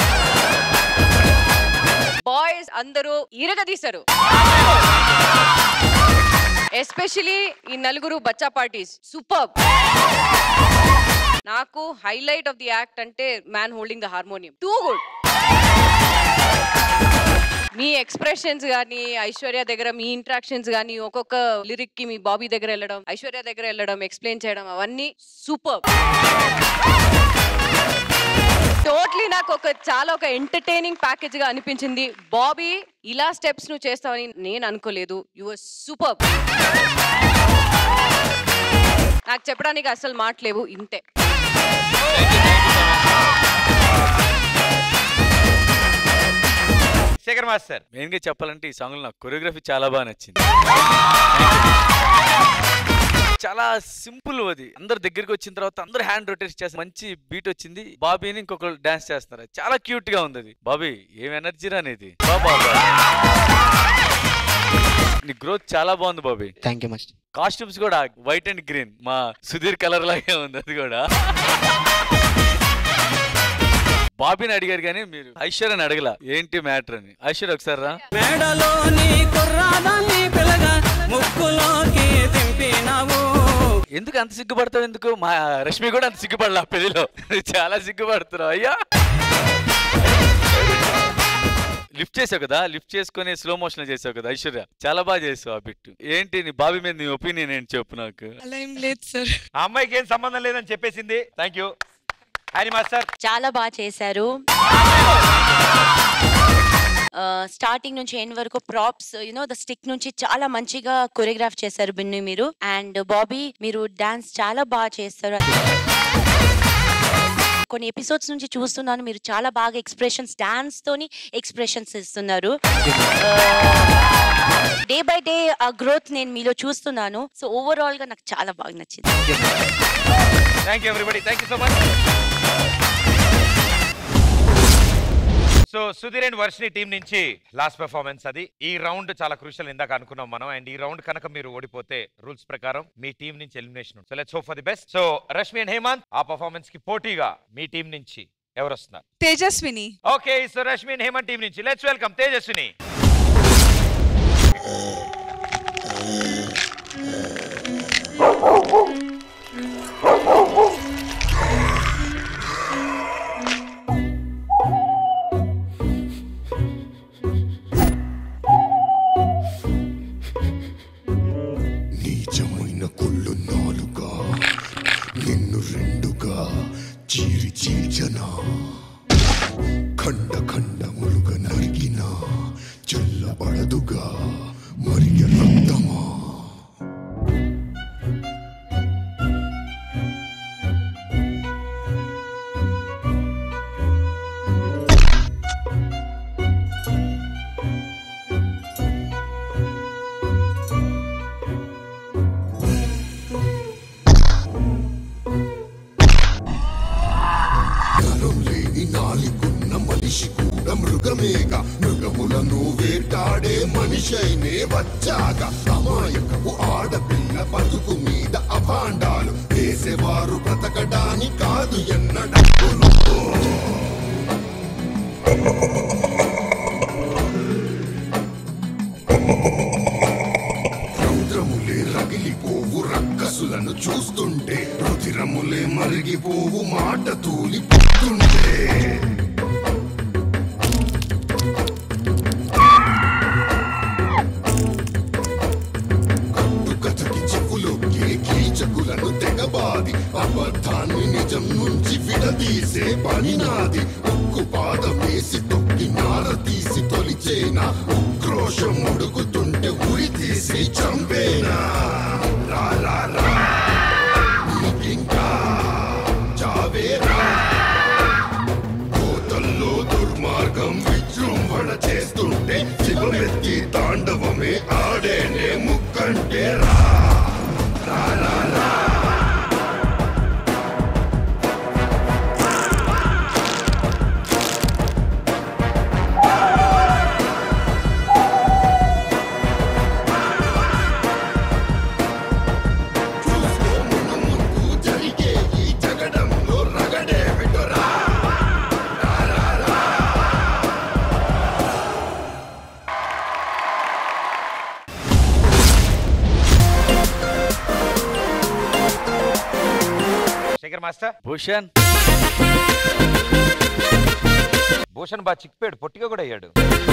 బాయ్స్ అందరూ ఇరగదీశారు, ఎస్పెషలీ ఈ నలుగురు బచ్చా పార్టీస్ సూపర్బ్. నాకు హైలైట్ ఆఫ్ ది యాక్ట్ అంటే man holding the harmonium, too good. మీ ఎక్స్ప్రెషన్స్ గానీ, ఐశ్వర్య దగ్గర మీ ఇంట్రాక్షన్స్ గానీ, ఒక్కొక్క లిరిక్ కి మీ బాబీ దగ్గర వెళ్ళడం, ఐశ్వర్య దగ్గర వెళ్ళడం, ఎక్స్ప్లెయిన్ చేయడం, అవన్నీ సూపర్. టోటలీ నాకు చాలా ఒక ఎంటర్టైనింగ్ ప్యాకేజ్ గా అనిపించింది. బాబీ ఇలా స్టెప్స్ నువ్వు చేస్తావని నేను అనుకోలేదు. You are super. నాకు చెప్పడానికి అసలు మాటలేవు, ఇంతే. శేఖర్ మాస్టర్, మెయిన్ గా చెప్పాలంటే ఈ సాంగ్ లో నాకు కొరియోగ్రఫీ చాలా బాగా నచ్చింది. చాలా సింపుల్ అది. అందరు దగ్గరికి వచ్చిన తర్వాత అందరు హ్యాండ్ రొటేట్ చేసి మంచి బీట్ వచ్చింది. బాబీని ఇంకొకరు డాన్స్ చేస్తున్నారు, చాలా క్యూట్ గా ఉంది అది. బాబీ ఏం ఎనర్జీ అనేది. నీ గ్రోత్ చాలా బాగుంది Bobby. Thank you much. Costumes కూడా వైట్ అండ్ గ్రీన్, మా సుధీర్ కలర్ లాగే ఉంది అది కూడా. బాబీని అడిగారు కానీ మీరు ఐశ్వర్యని అడగల, ఏంటి మ్యాటర్ అని. ఐశ్వర్య ఒకసారి రా. మేడలోని కుర్రాదాన్ని పిల్లగా ముక్కులోకి దింపినావు. ఎందుకు అంత సిగ్గుపడతావు? ఎందుకు? మా రష్మి కూడా అంత సిగ్గుపడలా పెళ్లిలో. చాలా సిగ్గుపడుతున్నావు అయ్యా. లిఫ్ట్ చేసావు కదా, లిఫ్ట్ చేసుకుని స్లో మోషన్ చేసావు కదా ఐశ్వర్య, చాలా బాగా చేసావు ఆ బిట్. ఏంటి నీ బాబీ మీద నీ ఒపీనియన్ ఏంటి చెప్పు నాకు. అలా ఏం లేదు సార్. ఆ అమ్మాయికి ఏం సంబంధం లేదని చెప్పేసింది. Thank you master. చాలా బాగా చేశారు. స్టార్టింగ్ నుంచి ఎండ్ వరకు ప్రాప్స్ ద స్టిక్ నుంచి చాలా మంచిగా కొరియోగ్రాఫ్ చేశారు బిన్ను మీరు. అండ్ బాబీ మీరు డాన్స్ చాలా బాగా చేస్తారు. కొన్ని ఎపిసోడ్స్ నుంచి చూస్తున్నాను, మీరు చాలా బాగా ఎక్స్ప్రెషన్స్, డాన్స్ తోని ఎక్స్ప్రెషన్స్ ఇస్తున్నారు. డే బై డే ఆ గ్రోత్ నేను మీలో చూస్తున్నాను. సో ఓవరాల్ గా నాకు చాలా బాగా నచ్చింది. Thank you everybody, thank you so much. So Sudheer and Varshini team నుంచి లాస్ట్ పెర్ఫార్మెన్స్ అది. ఈ రౌండ్ చాలా క్రూషియల్ ఇందాక అనుకున్నాం మనం. అండ్ ఈ రౌండ్ కనుక మీరు ఓడిపోతే రూల్స్ ప్రకారం మీ టీం నుంచి elimination. So let's hope for the best. So Rashmi and Hemant, ఆ పర్ఫార్మెన్స్ కి పోటీగా మీ టీం నుంచి ఎవరు వస్తున్నారు? Tejaswini. Okay, so Rashmi and Hemant team నుంచి లెట్స్ వెల్కమ్ తేజస్విని. నీచమైన కుళ్ళు నాలుగా నిన్ను రెండుగా చీల్చనా, ఖండ ఖండములుగా నరికి నేగా మృగములను వేటాడే మనిషైనే వచ్చాక అమాయకపు ఆడపిల్ల బతుకు మీద అభాండాలు వేసేవారు బ్రతకడాని కాదు ఎన్నడప్పులు రౌద్రములే రగిలిపోవు రక్కసులను చూస్తుంటే రుధిరములే మరిగిపోవు మాట తూలిపోతుంటే కట్టుకథకి చెవులొక్కే కీచకులను తెగబాది అబద్ధాన్ని నిజం నుంచి విడదీసే పని నాది ఉక్కు పాదమేసి తొక్కి నార తీసి తొలిచేనా ఉక్రోషం ఉడుకుతుంటే ఉరి తీసి చంపేనా రా రా రా నీకింకా చావేరా కోతల్లో దుర్మార్గం విజృంభణ చేస్తుంటే శివమెత్తి తాండవమే ఆడేనే ముక్కంటే రా రా రా రా మాస్టర్ భూషణ్ బాగా చిక్కిపోయాడు, పొట్టిగా కూడా అయ్యాడు.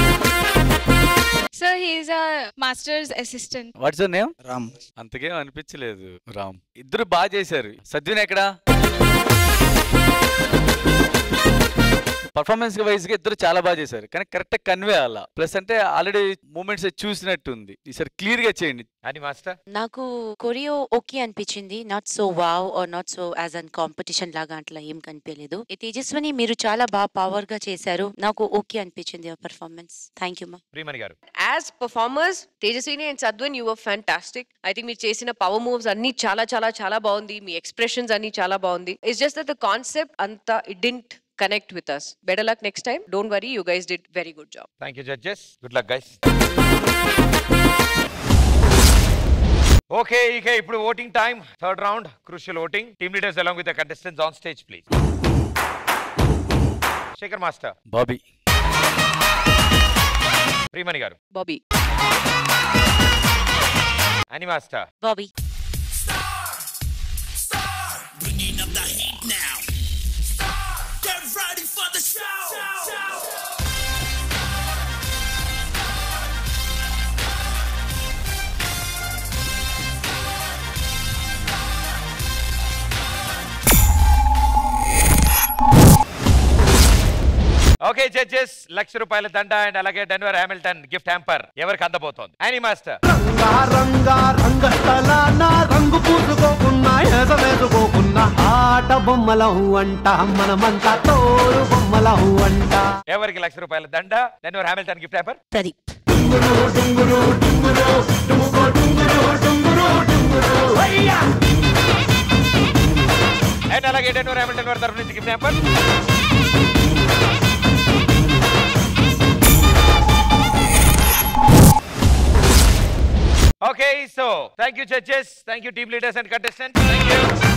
Sir, he is a master's assistant. What's your name? Ram. అంతకేం అనిపించలేదు రామ్. ఇద్దరు బాగా చేశారు. సద్విన్ ఎక్కడా? పర్ఫార్మెన్స్ వైజ్ గా ఇద్దరు చాలా బాగా చేశారు, కానీ కరెక్ట్ కన్వే అలా. ప్లస్ అంటే ఆల్రెడీ మూమెంట్స్ చూసినట్టుంది, ఈసారి క్లియర్ గా చేయండి. అని మాస్టర్ నాకు కొరియో ఓకే అనిపించింది, not so wow or not so as an competition లాగా అట్లా ఏం కనిపించలేదు. తేజస్విని మీరు చాలా బాగా పవర్ గా చేశారు, నాకు ఓకే అనిపించింది పర్ఫార్మెన్స్. థ్యాంక్ యూ మా. ప్రియమణి గారు. As performers, Tejaswini and Sadhwan, you were fantastic. I think మీరు చేసిన power moves అన్ని చాలా చాలా చాలా బాగుంది, మీ expressions అన్ని చాలా బాగుంది. It's just that the concept అంతా it didn't connect with us. Better luck next time. Don't worry, you guys did very good job. Thank you judges. Good luck guys. Okay, ఇప్పుడు voting time. Third round, crucial voting. Team leaders along with the contestants on stage please. Shekhar Master. Bobby. Priyamani garu. Bobby. Ani Master. Bobby. Bringing up the heat now. Get ready for the show. Okay judges, ₹1,00,000 దండ and అలాగే Denver Hamilton gift hamper ఎవరికి అందబోతోంది? అని master. రంగు పూసుకోకున్నా ఎదవేసుకోకున్నా ఆట బొమ్మలం అంట మనమంతా తోడు బొమ్మలం అంట. ఎవరికి ₹1,00,000 దండ, Denver Hamilton gift hamper? Pradeep. And అలాగే డెన్వర్ హామిల్టన్ వారి తరఫు నుంచి gift hamper. Okay, so thank you judges, thank you team leaders and contestants. Thank you.